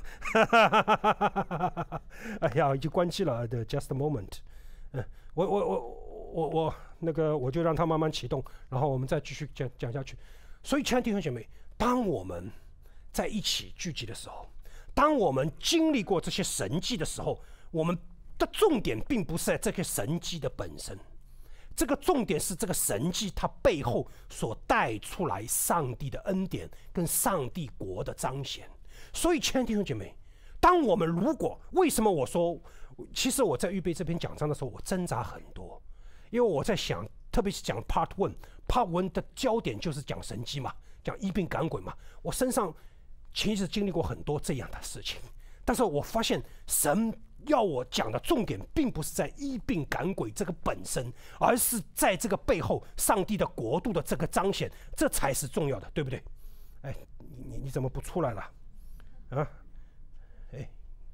哎呀，已经关机了的 ，just a moment。嗯，我我我我我那个我就让它慢慢启动，然后我们再继续讲讲下去。所以，亲爱的弟兄姐妹，当我们在一起聚集的时候，当我们经历过这些神迹的时候，我们的重点并不是在这个神迹的本身，这个重点是这个神迹它背后所带出来上帝的恩典跟上帝国的彰显。所以，亲爱的弟兄姐妹，当我们如果为什么我说，其实我在预备这篇讲章的时候，我挣扎很多，因为我在想，特别是讲 Part One。Part One 的焦点就是讲神迹嘛，讲医病赶鬼嘛。我身上其实经历过很多这样的事情，但是我发现神要我讲的重点并不是在医病赶鬼这个本身，而是在这个背后上帝的国度的这个彰显，这才是重要的，对不对？哎，你你怎么不出来了？啊？哎，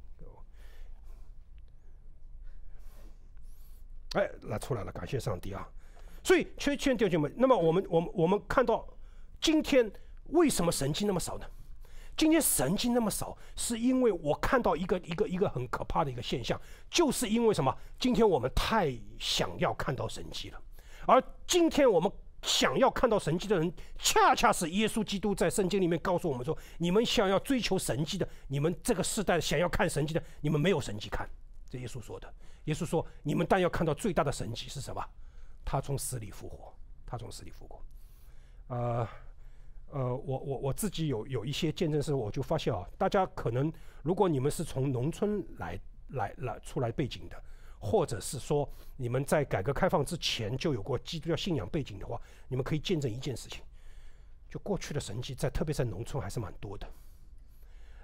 哎，那出来了，感谢上帝啊！所以，亲爱的弟兄们，那么我们我们我们看到今天为什么神迹那么少呢？今天神迹那么少，是因为我看到一个一个一个很可怕的一个现象，就是因为什么？今天我们太想要看到神迹了，而今天我们想要看到神迹的人，恰恰是耶稣基督在圣经里面告诉我们说：你们想要追求神迹的，你们这个世代想要看神迹的，你们没有神迹看。这耶稣说的。耶稣说：你们但要看到最大的神迹是什么？他从死里复活，他从死里复活。呃呃，我我我自己有有一些见证是，我就发现啊，大家可能如果你们是从农村来来来出来背景的，或者是说你们在改革开放之前就有过基督教信仰背景的话，你们可以见证一件事情，就过去的神迹在特别在农村还是蛮多的。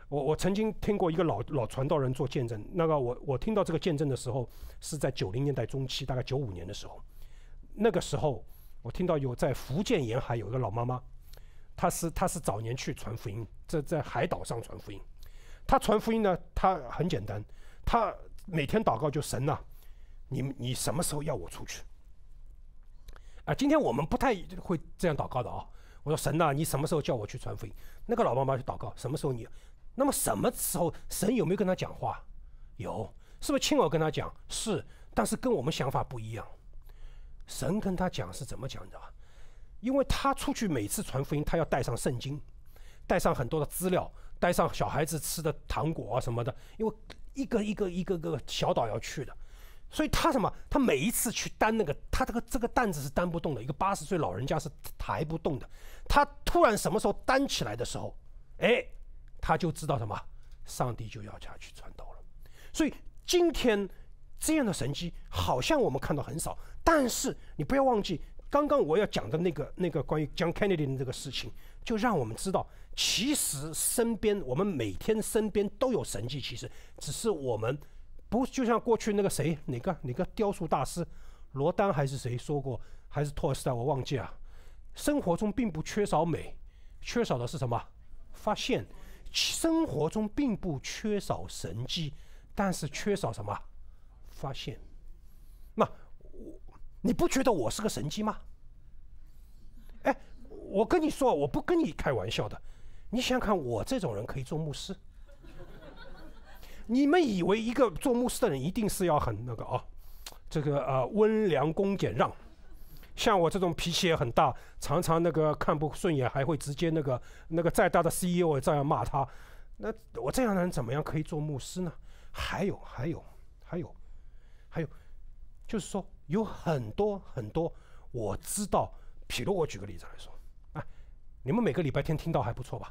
我我曾经听过一个老老传道人做见证，那个我我听到这个见证的时候是在九零年代中期，大概九五年的时候。那个时候我听到有在福建沿海有一个老妈妈，她是她是早年去传福音，在在海岛上传福音。她传福音呢，她很简单，她每天祷告就神呐、啊，你你什么时候要我出去？啊，今天我们不太会这样祷告的啊。我说神呐、啊，你什么时候叫我去传福音？那个老妈妈就祷告，什么时候你？那么什么时候神有没有跟他讲话？有，是不是亲耳跟他讲？是，但是跟我们想法不一样。神跟他讲是怎么讲的？因为他出去每次传福音，他要带上圣经，带上很多的资料，带上小孩子吃的糖果啊什么的，因为一个一个一个个小岛要去的，所以他什么？他每一次去担那个，他这个这个担子是担不动的，一个八十岁老人家是抬不动的。他突然什么时候担起来的时候，哎。他就知道什么，上帝就要下去传道了。所以今天这样的神迹，好像我们看到很少，但是你不要忘记，刚刚我要讲的那个那个关于 John Kennedy 的这个事情，就让我们知道，其实身边我们每天身边都有神迹奇事，只是我们不就像过去那个谁哪个哪个雕塑大师罗丹还是谁说过，还是托尔斯泰我忘记了，生活中并不缺少美，缺少的是什么？发现。生活中并不缺少神迹，但是缺少什么？发现。那你不觉得我是个神迹吗？哎，我跟你说，我不跟你开玩笑的。你想想看，我这种人可以做牧师？你们以为一个做牧师的人一定是要很那个啊，这个呃温良恭俭让？像我这种脾气也很大，常常那个看不顺眼，还会直接那个那个再大的 C E O 也这样骂他。那我这样的人怎么样可以做牧师呢？还有还有还有还有，就是说有很多很多我知道，比如我举个例子来说，啊，你们每个礼拜天听到还不错吧？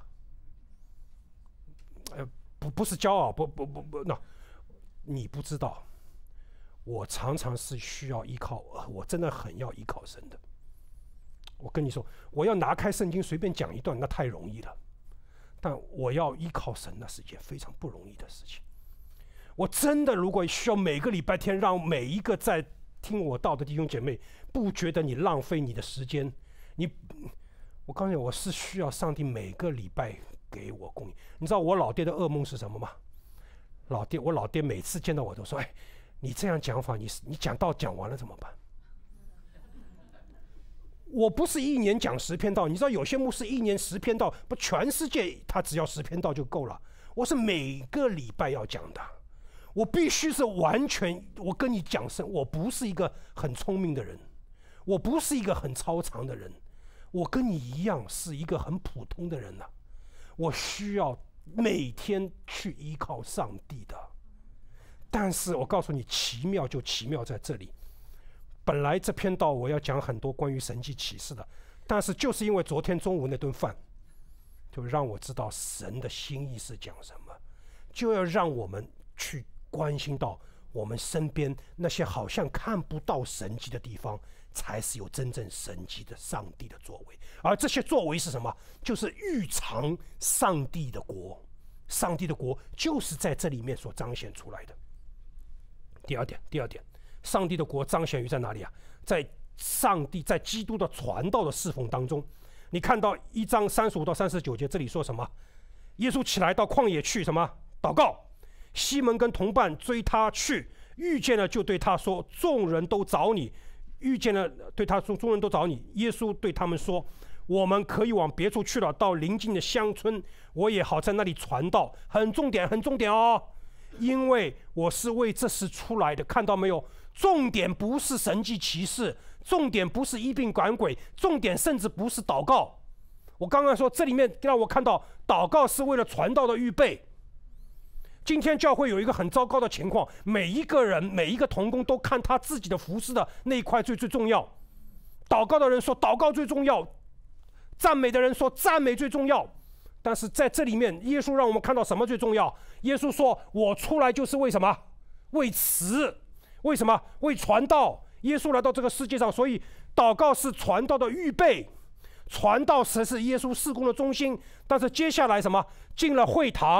呃，不不是骄傲，不不不不，那你不知道。我常常是需要依靠，我真的很要依靠神的。我跟你说，我要拿开圣经随便讲一段，那太容易了。但我要依靠神，那是一件非常不容易的事情。我真的如果需要每个礼拜天让每一个在听我道的弟兄姐妹不觉得你浪费你的时间，你，我告诉你，我是需要上帝每个礼拜给我供应。你知道我老爹的噩梦是什么吗？老爹，我老爹每次见到我都说，哎。你这样讲法，你你讲道讲完了怎么办？我不是一年讲十篇道，你知道有些牧师一年十篇道，不全世界他只要十篇道就够了。我是每个礼拜要讲的，我必须是完全，我跟你讲声，我不是一个很聪明的人，我不是一个很超常的人，我跟你一样是一个很普通的人呐、啊。我需要每天去依靠上帝的。但是我告诉你，奇妙就奇妙在这里。本来这篇道我要讲很多关于神迹启示的，但是就是因为昨天中午那顿饭，就让我知道神的心意是讲什么，就要让我们去关心到我们身边那些好像看不到神迹的地方，才是有真正神迹的上帝的作为。而这些作为是什么？就是预藏上帝的国，上帝的国就是在这里面所彰显出来的。第二点，第二点，上帝的国彰显于在哪里啊？在上帝在基督的传道的侍奉当中。你看到一章三十五到三十九节，这里说什么？耶稣起来到旷野去什么？祷告。西门跟同伴追他去，遇见了就对他说：“众人都找你。”遇见了对他说：“众人都找你。”耶稣对他们说：“我们可以往别处去了，到邻近的乡村，我也好在那里传道。”很重点，很重点哦。因为我是为这事出来的，看到没有？重点不是神迹奇事，重点不是医病赶鬼，重点甚至不是祷告。我刚刚说这里面让我看到，祷告是为了传道的预备。今天教会有一个很糟糕的情况，每一个人每一个同工都看他自己的服事的那一块最最重要。祷告的人说祷告最重要，赞美的人说赞美最重要。但是在这里面，耶稣让我们看到什么最重要？耶稣说：“我出来就是为什么？为此。为什么？为传道。”耶稣来到这个世界上，所以祷告是传道的预备，传道才是耶稣事工的中心。但是接下来什么？进了会堂，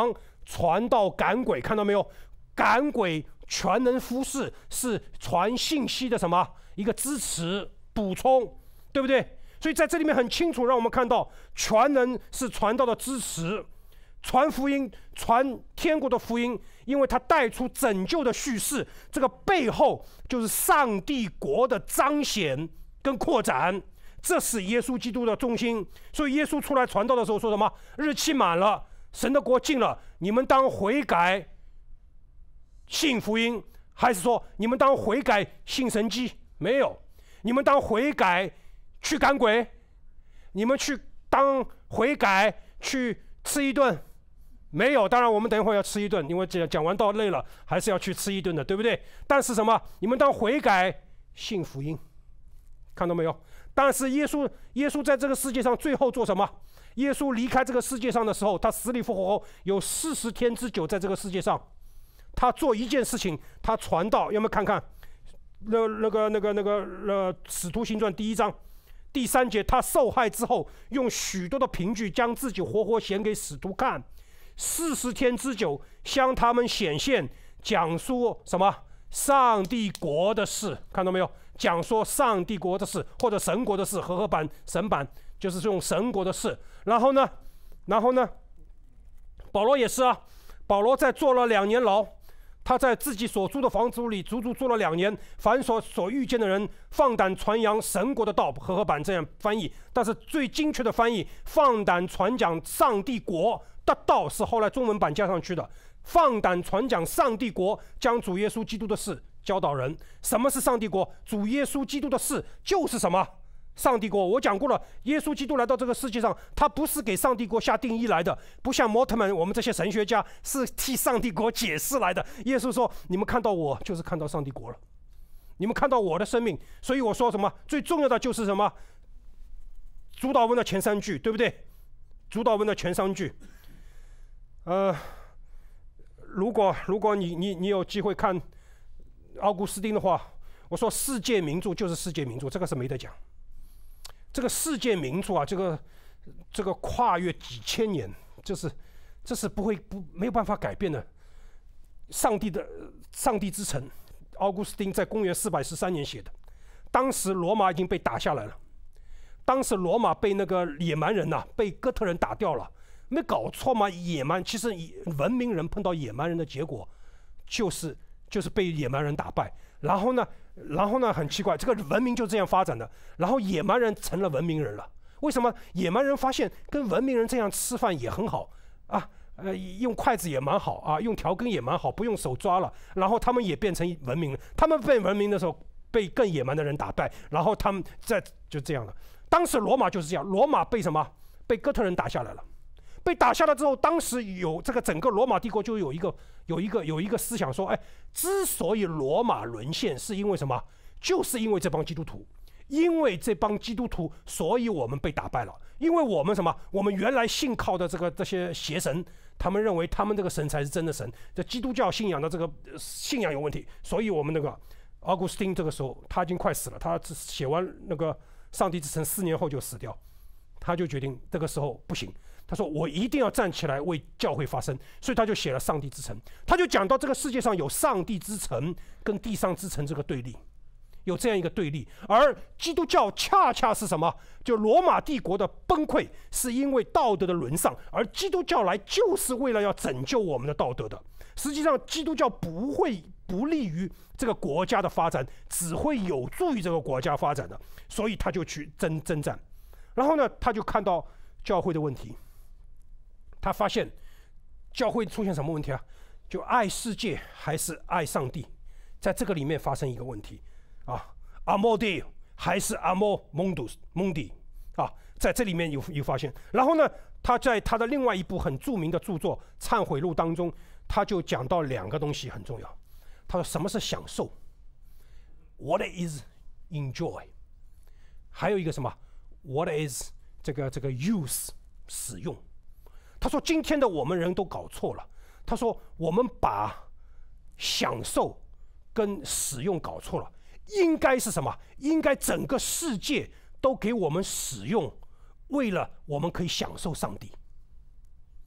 传道赶鬼，看到没有？赶鬼全能服侍是传信息的什么一个支持补充，对不对？所以在这里面很清楚让我们看到，全能是传道的支持，传福音、传天国的福音，因为它带出拯救的叙事，这个背后就是上帝国的彰显跟扩展，这是耶稣基督的中心。所以耶稣出来传道的时候说什么？日期满了，神的国近了，你们当悔改信福音，还是说你们当悔改信神迹？没有，你们当悔改去赶鬼，你们去当悔改去吃一顿？没有。当然我们等一会儿要吃一顿，因为讲完道累了，还是要去吃一顿的，对不对？但是什么？你们当悔改信福音，看到没有？但是耶稣耶稣在这个世界上最后做什么？耶稣离开这个世界上的时候，他死里复活后有四十天之久在这个世界上，他做一件事情，他传道。有没有看看那那个那个那个呃《使徒行传》第一章第三节？他受害之后，用许多的凭据将自己活活显给使徒看，四十天之久向他们显现，讲述什么？上帝国的事，看到没有？讲说上帝国的事，或者神国的事，和合版神版就是用神国的事。然后呢，然后呢，保罗也是啊，保罗在坐了两年牢，他在自己所住的房子里足足坐了两年，凡所所遇见的人放胆传扬神国的道，和合版这样翻译，但是最精确的翻译放胆传讲上帝国的道是后来中文版加上去的。放胆传讲上帝国，将主耶稣基督的事教导人。什么是上帝国？主耶稣基督的事就是什么？上帝国。我讲过了，耶稣基督来到这个世界上，他不是给上帝国下定义来的，不像摩特们我们这些神学家是替上帝国解释来的。耶稣说，你们看到我就是看到上帝国了，你们看到我的生命。所以我说什么最重要的就是什么？主祷文的前三句，对不对？主祷文的前三句，呃如果如果你你你有机会看奥古斯丁的话，我说世界名著就是世界名著，这个是没得讲。这个世界名著啊，这个这个跨越几千年，这是这是不会不没有办法改变的。上帝的上帝之城，奥古斯丁在公元四百十三年写的，当时罗马已经被打下来了，当时罗马被那个野蛮人呐、啊，被哥特人打掉了。没搞错吗？野蛮，其实文明人碰到野蛮人的结果，就是就是被野蛮人打败。然后呢，然后呢，很奇怪，这个文明就这样发展的。然后野蛮人成了文明人了。为什么？野蛮人发现跟文明人这样吃饭也很好啊，呃，用筷子也蛮好啊，用调羹也蛮好，不用手抓了。然后他们也变成文明人。他们被文明的时候，被更野蛮的人打败。然后他们在就这样了。当时罗马就是这样，罗马被什么？被哥特人打下来了。被打下来之后，当时有这个整个罗马帝国就有一个有一个有一个思想说，哎，之所以罗马沦陷，是因为什么？就是因为这帮基督徒，因为这帮基督徒，所以我们被打败了。因为我们什么？我们原来信靠的这个这些邪神，他们认为他们这个神才是真的神，这基督教信仰的这个信仰有问题，所以我们那个奥古斯丁这个时候他已经快死了，他写完那个《上帝之城》四年后就死掉，他就决定这个时候不行。他说：“我一定要站起来为教会发声。”所以他就写了《上帝之城》，他就讲到这个世界上有上帝之城跟地上之城这个对立，有这样一个对立。而基督教恰恰是什么？就罗马帝国的崩溃是因为道德的沦丧，而基督教来就是为了要拯救我们的道德的。实际上，基督教不会不利于这个国家的发展，只会有助于这个国家发展的。所以他就去征征战，然后呢，他就看到教会的问题。他发现教会出现什么问题啊？就爱世界还是爱上帝，在这个里面发生一个问题啊 ，Amor Dei 还是 Amor Mundus Mundi 啊，在这里面有有发现。然后呢，他在他的另外一部很著名的著作《忏悔录》当中，他就讲到两个东西很重要。他说什么是享受 ？What is enjoy？ 还有一个什么 ？What is 这个这个 use 使用？他说：“今天的我们人都搞错了。他说我们把享受跟使用搞错了，应该是什么？应该整个世界都给我们使用，为了我们可以享受上帝。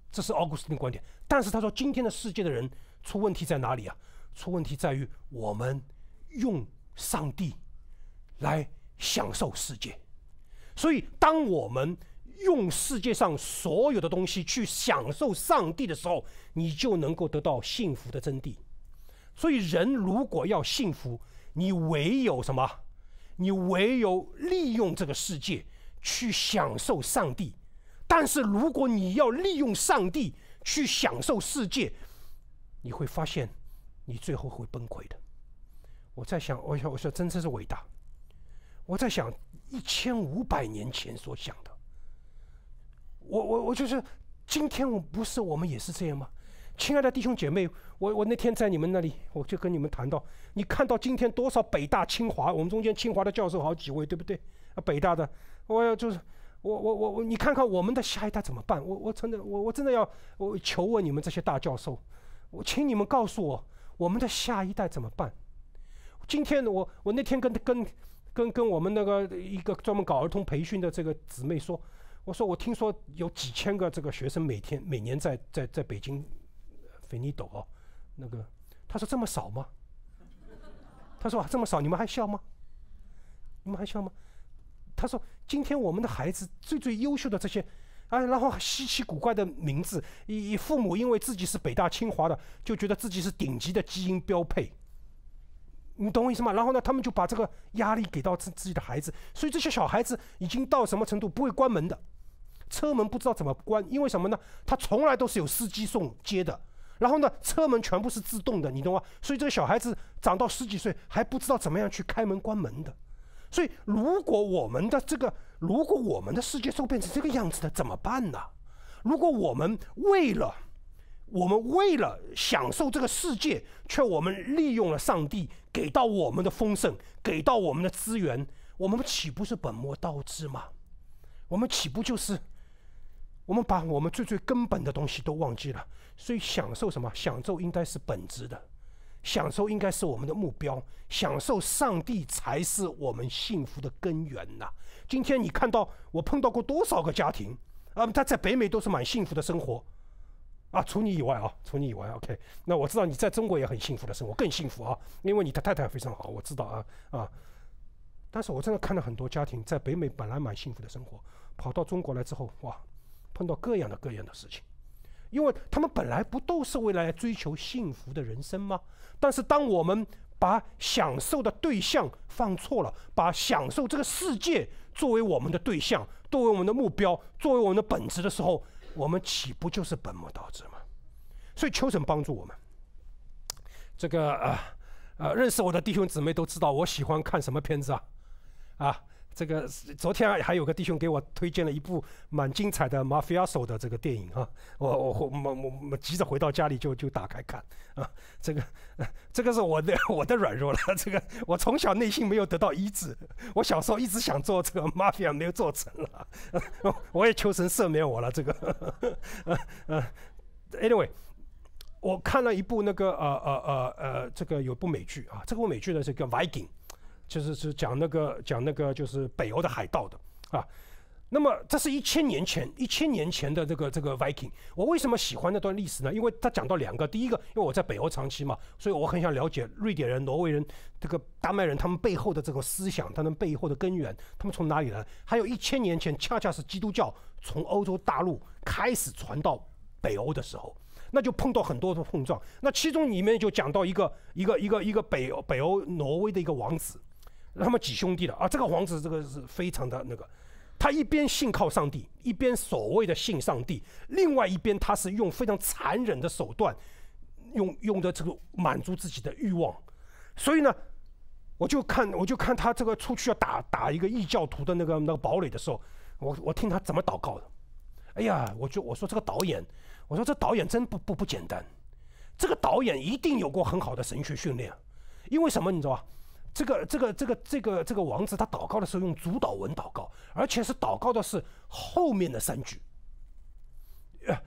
这是奥古斯丁观点。但是他说，今天的世界的人出问题在哪里啊？出问题在于我们用上帝来享受世界。所以，当我们用世界上所有的东西去享受上帝的时候，你就能够得到幸福的真谛。所以，人如果要幸福，你唯有什么？你唯有利用这个世界去享受上帝。但是，如果你要利用上帝去享受世界，你会发现你最后会崩溃的。我在想，我想，我说真真是伟大。我在想，一千五百年前所想的，我我我就是今天我不是我们也是这样吗？亲爱的弟兄姐妹，我我那天在你们那里，我就跟你们谈到，你看到今天多少北大、清华，我们中间清华的教授好几位，对不对？啊，北大的，我要就是我我我我，你看看我们的下一代怎么办？我我真的我我真的要我求问你们这些大教授，我请你们告诉我，我们的下一代怎么办？今天我我那天跟跟跟跟我们那个一个专门搞儿童培训的这个姊妹说，我说我听说有几千个这个学生每天每年在在在北京菲尼斗哦，那个他说这么少吗？他说、啊、这么少，你们还笑吗？你们还笑吗？他说今天我们的孩子最最优秀的这些，啊，然后稀奇古怪的名字，以父母因为自己是北大清华的，就觉得自己是顶级的基因标配。你懂我意思吗？然后呢，他们就把这个压力给到自自己的孩子，所以这些小孩子已经到什么程度？不会关门的，车门不知道怎么关，因为什么呢？他从来都是有司机送接的，然后呢，车门全部是自动的，你懂吗？所以这个小孩子长到十几岁还不知道怎么样去开门关门的。所以，如果我们的这个，如果我们的世界都变成这个样子的，怎么办呢？如果我们为了我们为了享受这个世界，却我们利用了上帝给到我们的丰盛，给到我们的资源，我们岂不是本末倒置吗？我们岂不就是我们把我们最最根本的东西都忘记了？所以享受什么？享受应该是本质的，享受应该是我们的目标，享受上帝才是我们幸福的根源呐、啊。今天你看到我碰到过多少个家庭啊？他在北美都是蛮幸福的生活。啊，除你以外啊，除你以外 ，OK。那我知道你在中国也很幸福的生活，更幸福啊，因为你的太太非常好，我知道啊啊。但是我真的看到很多家庭在北美本来蛮幸福的生活，跑到中国来之后，哇，碰到各样的各样的事情，因为他们本来不都是为了追求幸福的人生吗？但是当我们把享受的对象放错了，把享受这个世界作为我们的对象，作为我们的目标，作为我们的本质的时候，我们岂不就是本末倒置吗？所以求神帮助我们。这个呃呃，认识我的弟兄姊妹都知道我喜欢看什么片子啊啊！这个昨天还有个弟兄给我推荐了一部蛮精彩的马菲亚手的这个电影啊，我我我我我急着回到家里就就打开看啊，这个、呃、这个是我的我的软弱了，这个我从小内心没有得到医治，我小时候一直想做这个马菲亚没有做成了，呃、我也求神赦免我了这个，呃呃 ，anyway。我看了一部那个呃呃呃呃，这个有部美剧啊，这部美剧呢是个 Viking， 就是是讲那个讲那个就是北欧的海盗的啊。那么这是一千年前一千年前的这个这个 Viking。我为什么喜欢那段历史呢？因为他讲到两个，第一个，因为我在北欧长期嘛，所以我很想了解瑞典人、挪威人、这个丹麦人他们背后的这个思想，他们背后的根源，他们从哪里来？还有一千年前，恰恰是基督教从欧洲大陆开始传到北欧的时候。那就碰到很多的碰撞，那其中里面就讲到一个一个一个一个北欧北欧挪威的一个王子，他们几兄弟的啊，这个王子这个是非常的那个，他一边信靠上帝，一边所谓的信上帝，另外一边他是用非常残忍的手段，用用的这个满足自己的欲望，所以呢，我就看我就看他这个出去要打打一个异教徒的那个那个堡垒的时候，我我听他怎么祷告的，哎呀，我就我说这个导演。我说这导演真不不不简单，这个导演一定有过很好的神学训练，因为什么你知道吧？这个这个这个这个这个王子他祷告的时候用主祷文祷告，而且是祷告的是后面的三句，呃，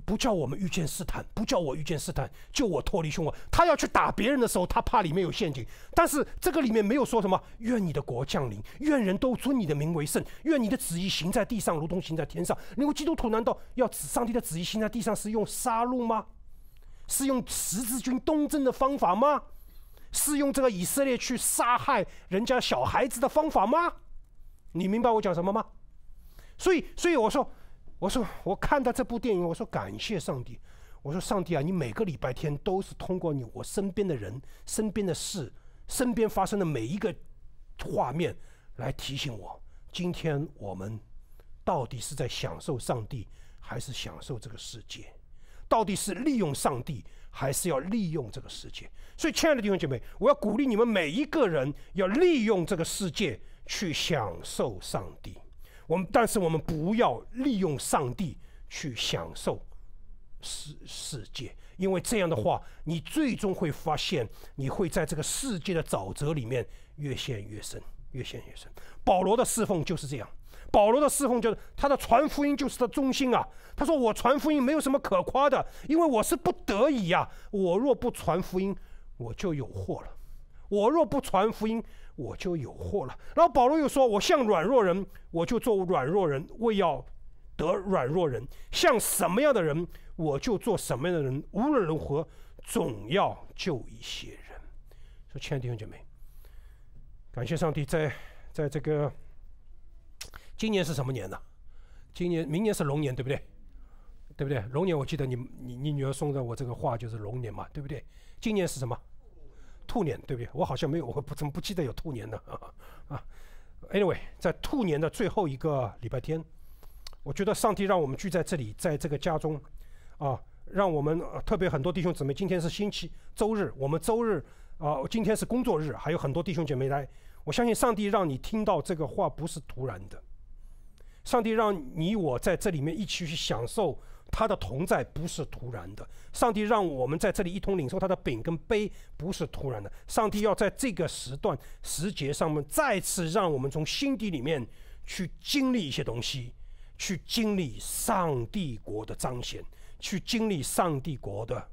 不叫我们遇见试探，不叫我遇见试探，救我脱离凶恶。他要去打别人的时候，他怕里面有陷阱，但是这个里面没有说什么愿你的国降临，愿人都尊你的名为圣，愿你的旨意行在地上，如同行在天上。因为基督徒难道要上帝的旨意行在地上是用杀戮吗？是用十字军东征的方法吗？是用这个以色列去杀害人家小孩子的方法吗？你明白我讲什么吗？所以，所以我说。我说，我看到这部电影，我说感谢上帝。我说，上帝啊，你每个礼拜天都是通过你我身边的人、身边的事、身边发生的每一个画面来提醒我，今天我们到底是在享受上帝，还是享受这个世界？到底是利用上帝，还是要利用这个世界？所以，亲爱的弟兄姐妹，我要鼓励你们每一个人要利用这个世界去享受上帝。我们，但是我们不要利用上帝去享受世世界，因为这样的话，你最终会发现，你会在这个世界的沼泽里面越陷越深，越陷越深。保罗的侍奉就是这样，保罗的侍奉就是他的传福音就是他的中心啊。他说：“我传福音没有什么可夸的，因为我是不得已呀、啊。我若不传福音，我就有祸了。我若不传福音，我就有祸了。”然后保罗又说：“我像软弱人，我就做软弱人，为要得软弱人；像什么样的人，我就做什么样的人。无论如何，总要救一些人。”说，亲爱的弟兄姐妹，感谢上帝在，在在这个今年是什么年呢、啊？今年、明年是龙年，对不对？对不对？龙年，我记得你你你女儿送的我这个话就是龙年嘛，对不对？今年是什么？兔年，对不对？我好像没有，我不怎么不记得有兔年呢？啊 ，anyway， 在兔年的最后一个礼拜天，我觉得上帝让我们聚在这里，在这个家中，啊，让我们、呃、特别很多弟兄姊妹，今天是星期周日，我们周日啊、呃，今天是工作日，还有很多弟兄姐妹来。我相信上帝让你听到这个话不是突然的，上帝让你我在这里面一起去享受他的同在不是突然的，上帝让我们在这里一同领受他的饼跟杯不是突然的，上帝要在这个时段时节上面再次让我们从心底里面去经历一些东西，去经历上帝国的彰显，去经历上帝国的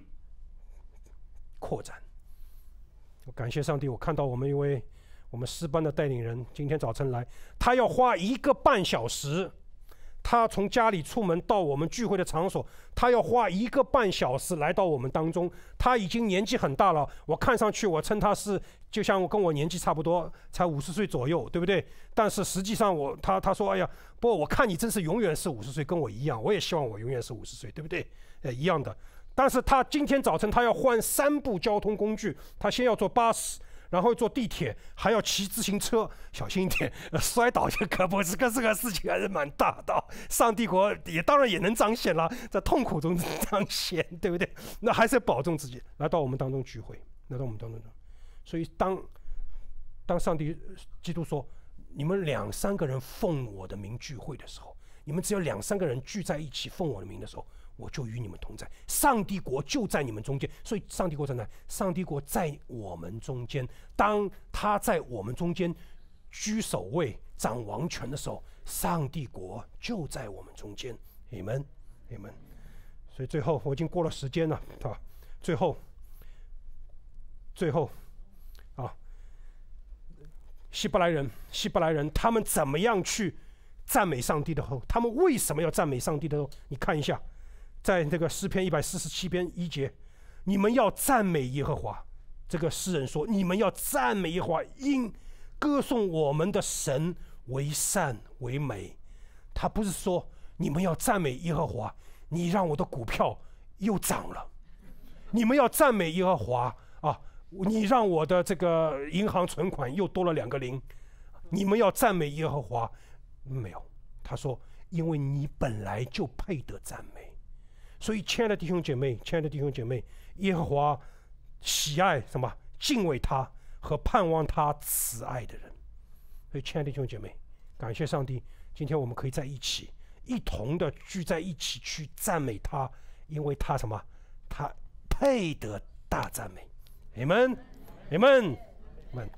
扩展。我感谢上帝，我看到我们一位我们诗班的带领人今天早晨来，他要花一个半小时，他从家里出门到我们聚会的场所，他要花一个半小时来到我们当中。他已经年纪很大了，我看上去我称他是就像跟我年纪差不多，才五十岁左右，对不对？但是实际上我他他说，哎呀，不过我看你真是永远是五十岁，跟我一样，我也希望我永远是五十岁，对不对？呃，一样的。但是他今天早晨他要换三部交通工具，他先要坐巴士，然后坐地铁，还要骑自行车，小心一点，摔倒就可不是个这个事情还是蛮大的。上帝国也当然也能彰显了，在痛苦中彰显，对不对？那还是要保重自己，来到我们当中聚会，来到我们当中。所以当当上帝基督说，你们两三个人奉我的名聚会的时候，你们只有两三个人聚在一起奉我的名的时候，我就与你们同在，上帝国就在你们中间。所以上帝国在哪？上帝国在我们中间。当他在我们中间居首位、掌王权的时候，上帝国就在我们中间。你们，你们。所以最后我已经过了时间了啊！最后，最后啊，希伯来人，希伯来人他们怎么样去赞美上帝的后？他们为什么要赞美上帝的后？你看一下。在这个诗篇一百四十七篇一节，你们要赞美耶和华。这个诗人说，你们要赞美耶和华，因歌颂我们的神为善为美。他不是说你们要赞美耶和华，你让我的股票又涨了。你们要赞美耶和华啊，你让我的这个银行存款又多了两个零。你们要赞美耶和华，没有。他说，因为你本来就配得赞美。所以，亲爱的弟兄姐妹，亲爱的弟兄姐妹，耶和华喜爱什么？敬畏他和盼望他慈爱的人。所以，亲爱的弟兄姐妹，感谢上帝，今天我们可以在一起，一同的聚在一起去赞美他，因为他什么？他配得大赞美。Amen， Amen， Amen。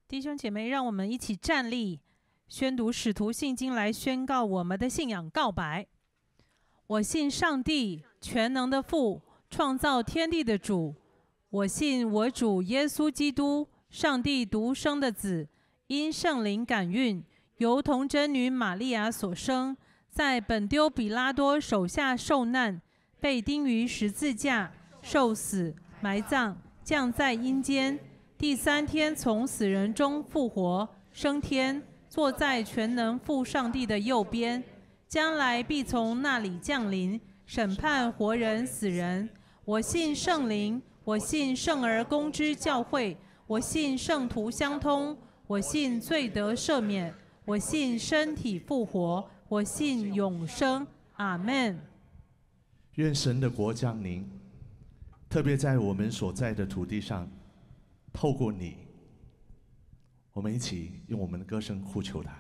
弟兄姐妹，让我们一起站立，宣读使徒信经，来宣告我们的信仰告白。我信上帝，全能的父，创造天地的主。我信我主耶稣基督，上帝独生的子，因圣灵感孕，由童贞女玛利亚所生，在本丢比拉多手下受难，被钉于十字架，受死，埋葬，降在阴间。第三天从死人中复活，升天，坐在全能父上帝的右边，将来必从那里降临，审判活人死人。我信圣灵，我信圣而公之教会，我信圣徒相通，我信罪得赦免，我信身体复活，我信永生。阿们。 愿神的国降临，特别在我们所在的土地上，透过你，我们一起用我们的歌声呼求他。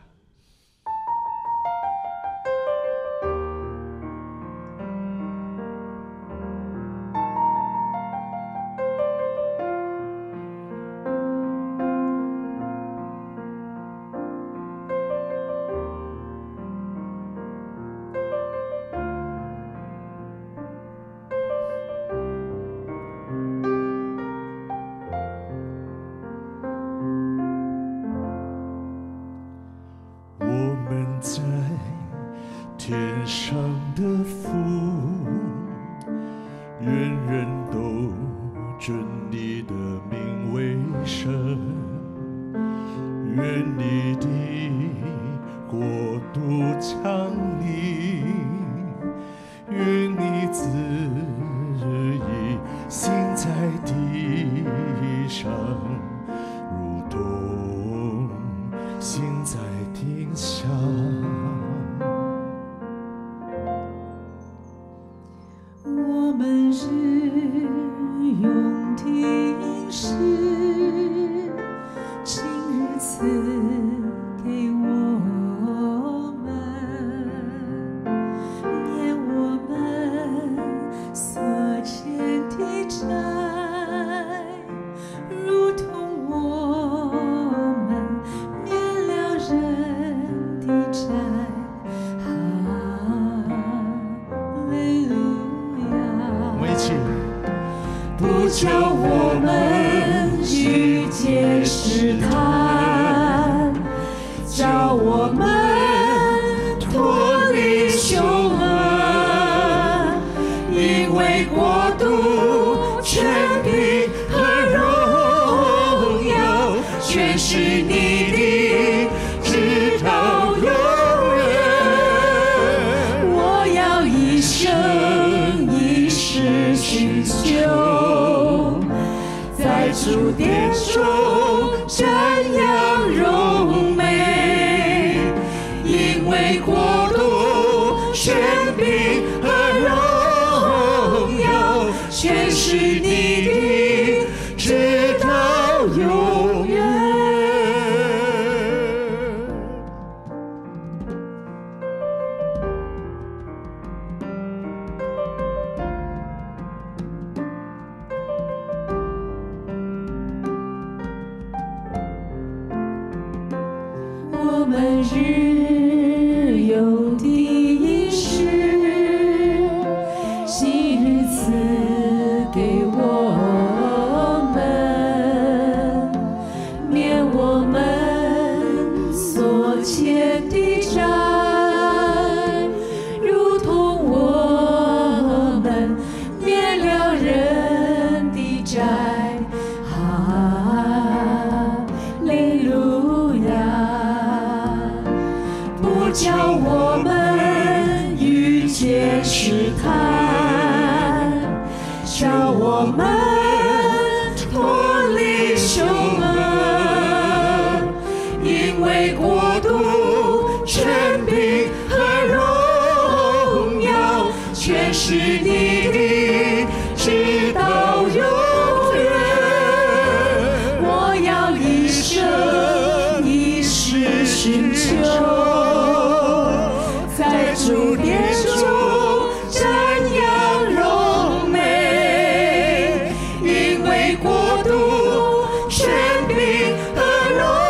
国度、权柄和荣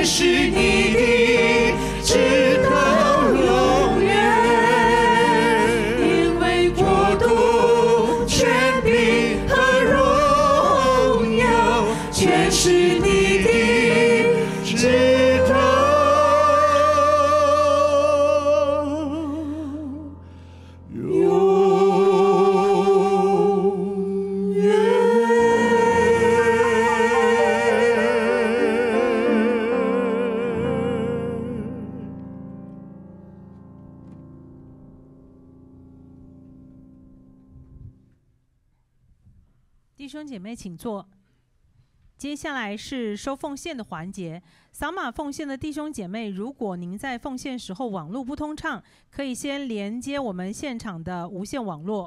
全是你的，直到永远。因为国度、权柄和荣耀，全是你的，直到永远。 弟兄姐妹，请坐。接下来是收奉献的环节。扫码奉献的弟兄姐妹，如果您在奉献时候网络不通畅，可以先连接我们现场的无线网络，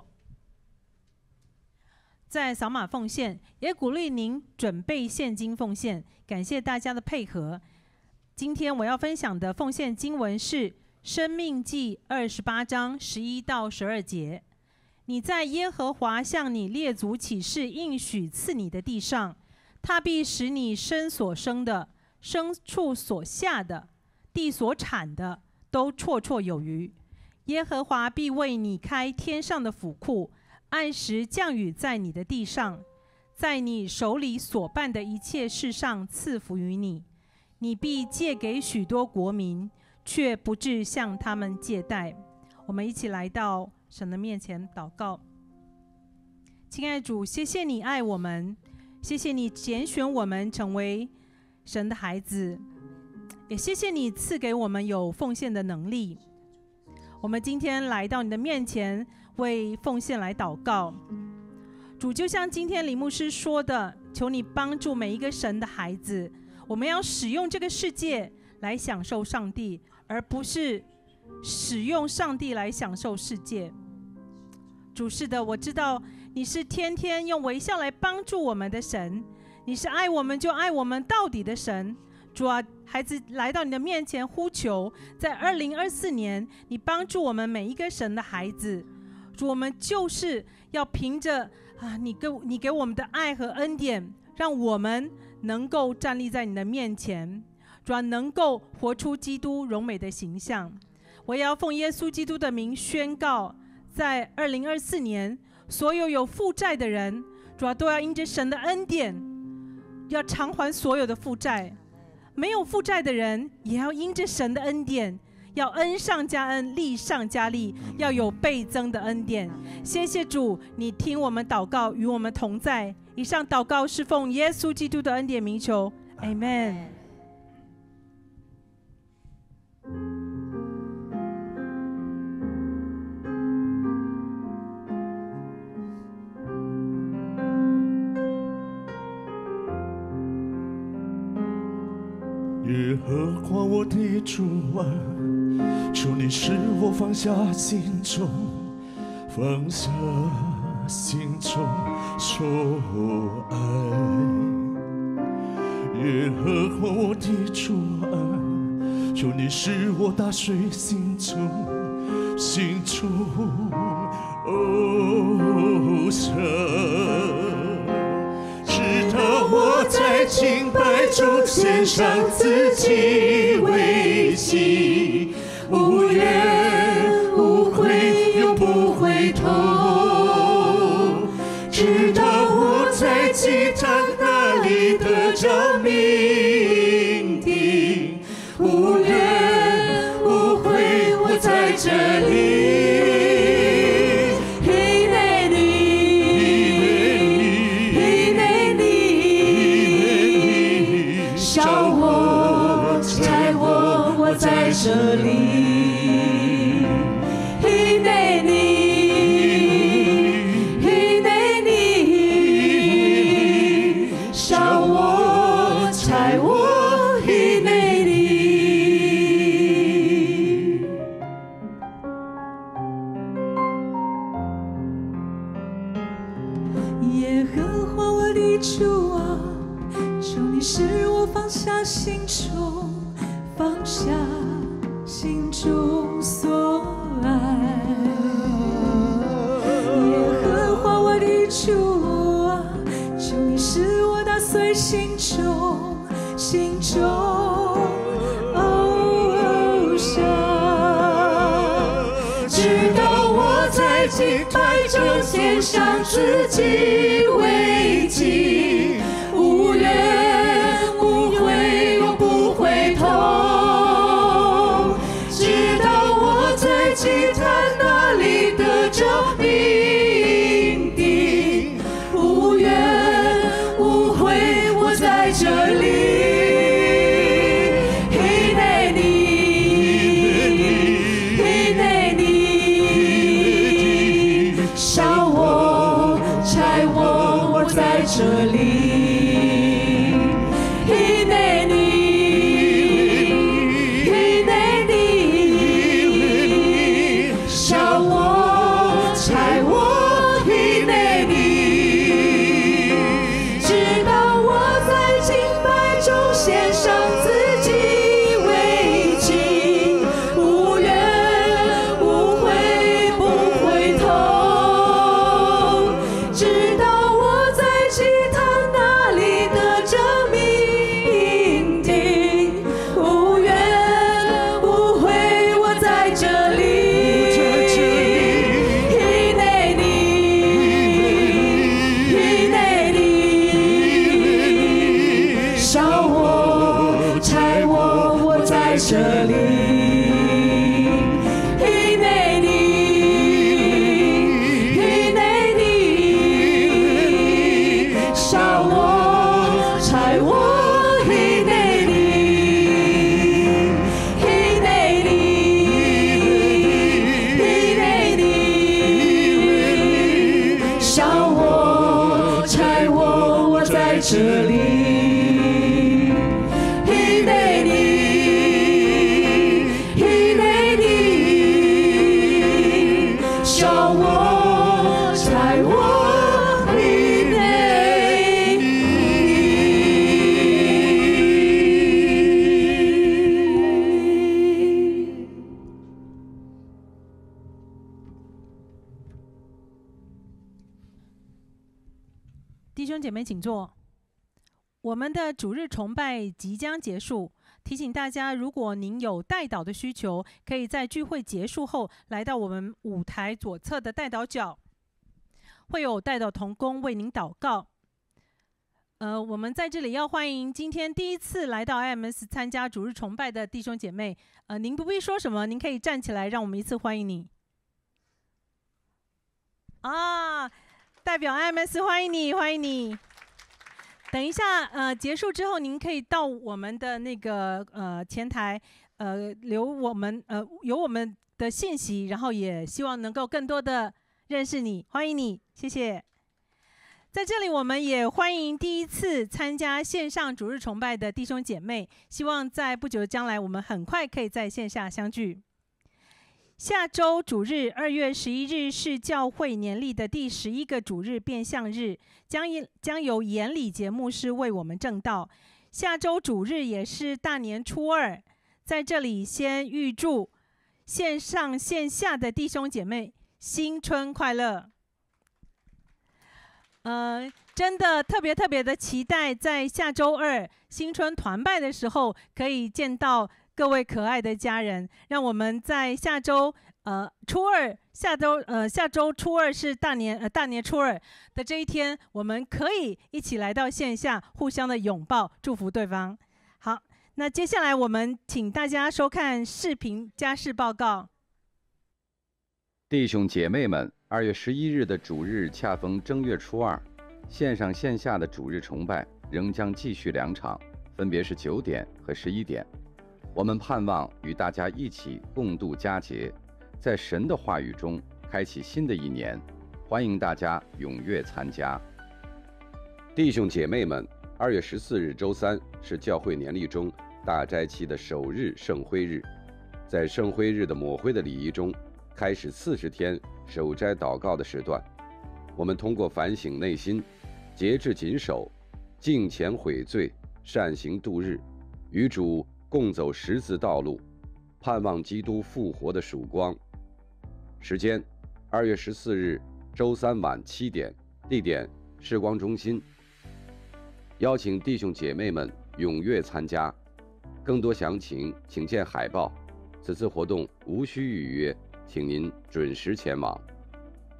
再扫码奉献。也鼓励您准备现金奉献。感谢大家的配合。今天我要分享的奉献经文是《申命记》二十八章十一到十二节。你在耶和华向你列祖起誓应许赐你的地上，他必使你生所生的、牲畜所下的、地所产的，都绰绰有余。耶和华必为你开天上的府库，按时降雨在你的地上，在你手里所办的一切事上赐福于你。你必借给许多国民，却不致向他们借贷。我们一起来到神的面前祷告。亲爱的主，谢谢你爱我们，谢谢你拣选我们成为神的孩子，也谢谢你赐给我们有奉献的能力。我们今天来到你的面前，为奉献来祷告。主，就像今天李牧师说的，求你帮助每一个神的孩子，我们要使用这个世界来享受上帝，而不是使用上帝来享受世界。主，是的，我知道你是天天用微笑来帮助我们的神，你是爱我们就爱我们到底的神。主啊，孩子来到你的面前呼求，在二零二四年你帮助我们每一个神的孩子。主，我们就是要凭着啊，你给你给我们的爱和恩典，让我们能够站立在你的面前，主啊，能够活出基督荣美的形象。我也要奉耶稣基督的名宣告，在二零二四年，所有有负债的人，主要都要因着神的恩典，要偿还所有的负债；没有负债的人，也要因着神的恩典，要恩上加恩，利上加利，要有倍增的恩典。谢谢主，你听我们祷告，与我们同在。以上祷告是奉耶稣基督的恩典名求 ，Amen。 耶和华我的主啊，求你使我放下心中，放下心中所爱。耶和华我的主啊，求你使我打碎心中心中忧伤。直到我在敬拜中献上自己为祭，无怨无悔，永不回头。直到我在祭坛那里得着命定，无怨无悔，我在这里。在这里，因为你，因为你，烧我，拆我，因为你。耶和华我的主啊，求你使我放下心中。放下心中所爱，耶和华我的主啊，求你使我打碎心中心中敬拜中献上自己为祭，无怨无悔，我不回头，直到我在祭坛那里得着命定，无怨无悔，我在这里。这里，伊内尼，伊内尼，烧我，拆我，伊内尼，直到我在敬拜中献上自己为祭，无怨无悔，不回头，直到我在祭坛那里得着命定，无怨无悔，我在这里，伊内尼，伊内尼，烧我，拆我，我在这里。这里，伊内尼，伊内尼，烧我，拆我，伊内尼。 弟兄姐妹，请坐。我们的主日崇拜即将结束，提醒大家，如果您有代祷的需求，可以在聚会结束后来到我们舞台左侧的代祷角，会有代祷同工为您祷告。呃，我们在这里要欢迎今天第一次来到 I M S 参加主日崇拜的弟兄姐妹。呃，您不必说什么，您可以站起来，让我们一次欢迎你。啊，代表 I M S 欢迎你，欢迎你。等一下，呃，结束之后，您可以到我们的那个呃前台，呃，留我们呃有我们的信息，然后也希望能够更多的认识你，欢迎你，谢谢。在这里，我们也欢迎第一次参加线上主日崇拜的弟兄姐妹，希望在不久的将来，我们很快可以在线下相聚。下周主日二月十一日是教会年历的第十一个主日变相日，将将由言礼节目师为我们证道。下周主日也是大年初二，在这里先预祝线上线下的弟兄姐妹新春快乐。呃，真的特别特别的期待，在下周二新春团拜的时候，可以见到各位可爱的家人。让我们在下周呃初二，下周呃下周初二是大年呃大年初二的这一天，我们可以一起来到线下，互相的拥抱，祝福对方。好，那接下来我们请大家收看视频家事报告。 弟兄姐妹们，二月十一日的主日恰逢正月初二，线上线下的主日崇拜仍将继续两场，分别是九点和十一点。我们盼望与大家一起共度佳节，在神的话语中开启新的一年，欢迎大家踊跃参加。弟兄姐妹们，二月十四日周三是教会年历中大斋期的首日圣灰日，在圣灰日的抹灰的礼仪中，开始四十天守斋祷告的时段。我们通过反省内心，节制谨守，敬虔悔罪，善行度日，与主共走十字道路，盼望基督复活的曙光。时间：二月十四日周三晚七点，地点：视光中心。邀请弟兄姐妹们踊跃参加，更多详情请见海报。此次活动无需预约，请您准时前往。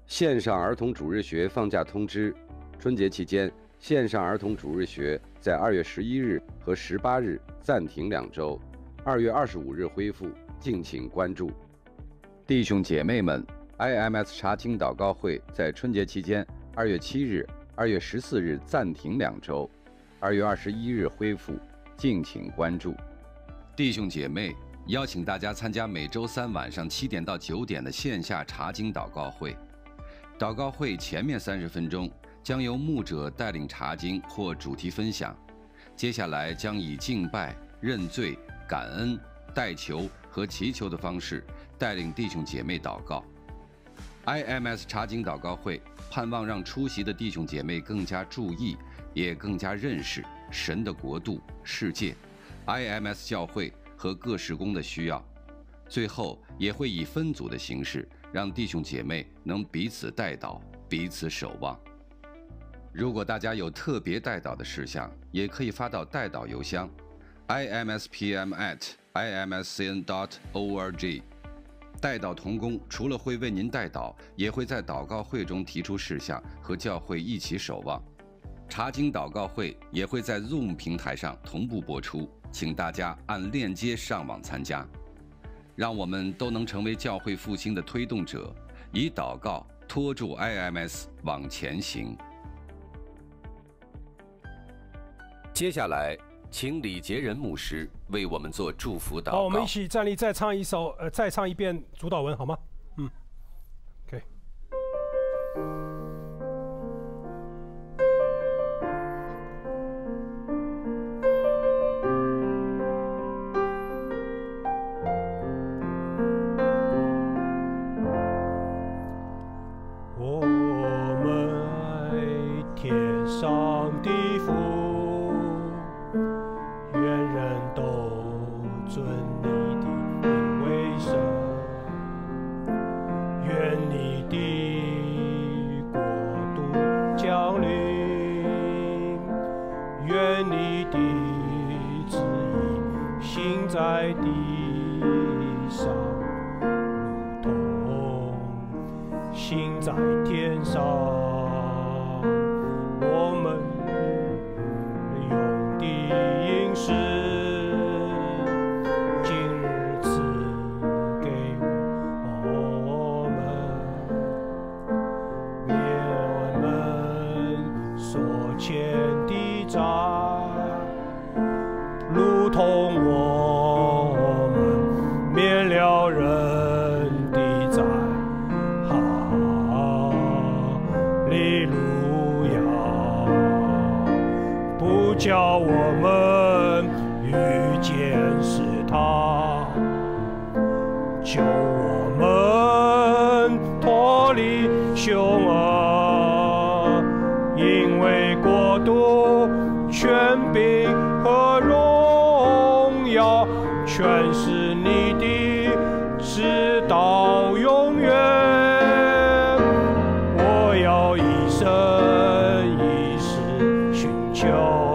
线上儿童主日学放假通知：春节期间，线上儿童主日学在二月十一日和十八日暂停两周，二月二十五日恢复，敬请关注。弟兄姐妹们 ，I M S 查经祷告会在春节期间，二月七日、二月十四日暂停两周，二月二十一日恢复，敬请关注。弟兄姐妹，邀请大家参加每周三晚上七点到九点的线下查经祷告会。祷告会前面三十分钟将由牧者带领查经或主题分享，接下来将以敬拜、认罪、感恩、代求和祈求的方式带领弟兄姐妹祷告。I M S 查经祷告会盼望让出席的弟兄姐妹更加注意，也更加认识神的国度、世界、I M S 教会和各事工的需要。最后也会以分组的形式，让弟兄姐妹能彼此代祷，彼此守望。如果大家有特别代祷的事项，也可以发到代祷邮箱 i m s p m at i m s c n dot org。代祷同工除了会为您代祷，也会在祷告会中提出事项，和教会一起守望。查经祷告会也会在 Zoom 平台上同步播出，请大家按链接上网参加。让我们都能成为教会复兴的推动者，以祷告拖住 I M S 往前行。接下来，请李杰仁牧师为我们做祝福祷告。 好，我们一起站立，再唱一首，呃，再唱一遍主祷文，好吗？嗯 ，OK。我们爱天上的父，愿人都尊你的名为圣，愿你的国度降临，愿你的旨意行在地上，如同行在天上。我们用的饮食，今日赐给我们，免我们所欠的债，如同我们免了人的债。哈利路亚！不叫我们遇见试探，救我们脱离凶恶，因为国度、权柄和荣耀全是你的，直到永远。我要一生一世寻求，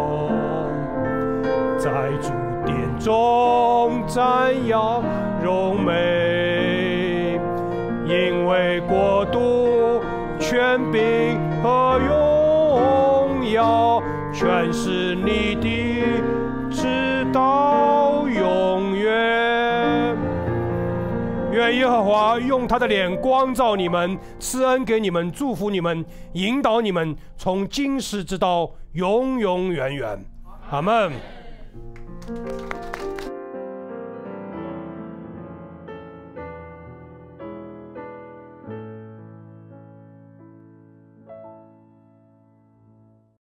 在主殿中瞻仰荣美，因为国度、权柄和荣耀全是你的，直到永远。愿耶和华用他的脸光照你们，赐恩给你们，祝福你们，引导你们，从今时直到永永远远。阿们。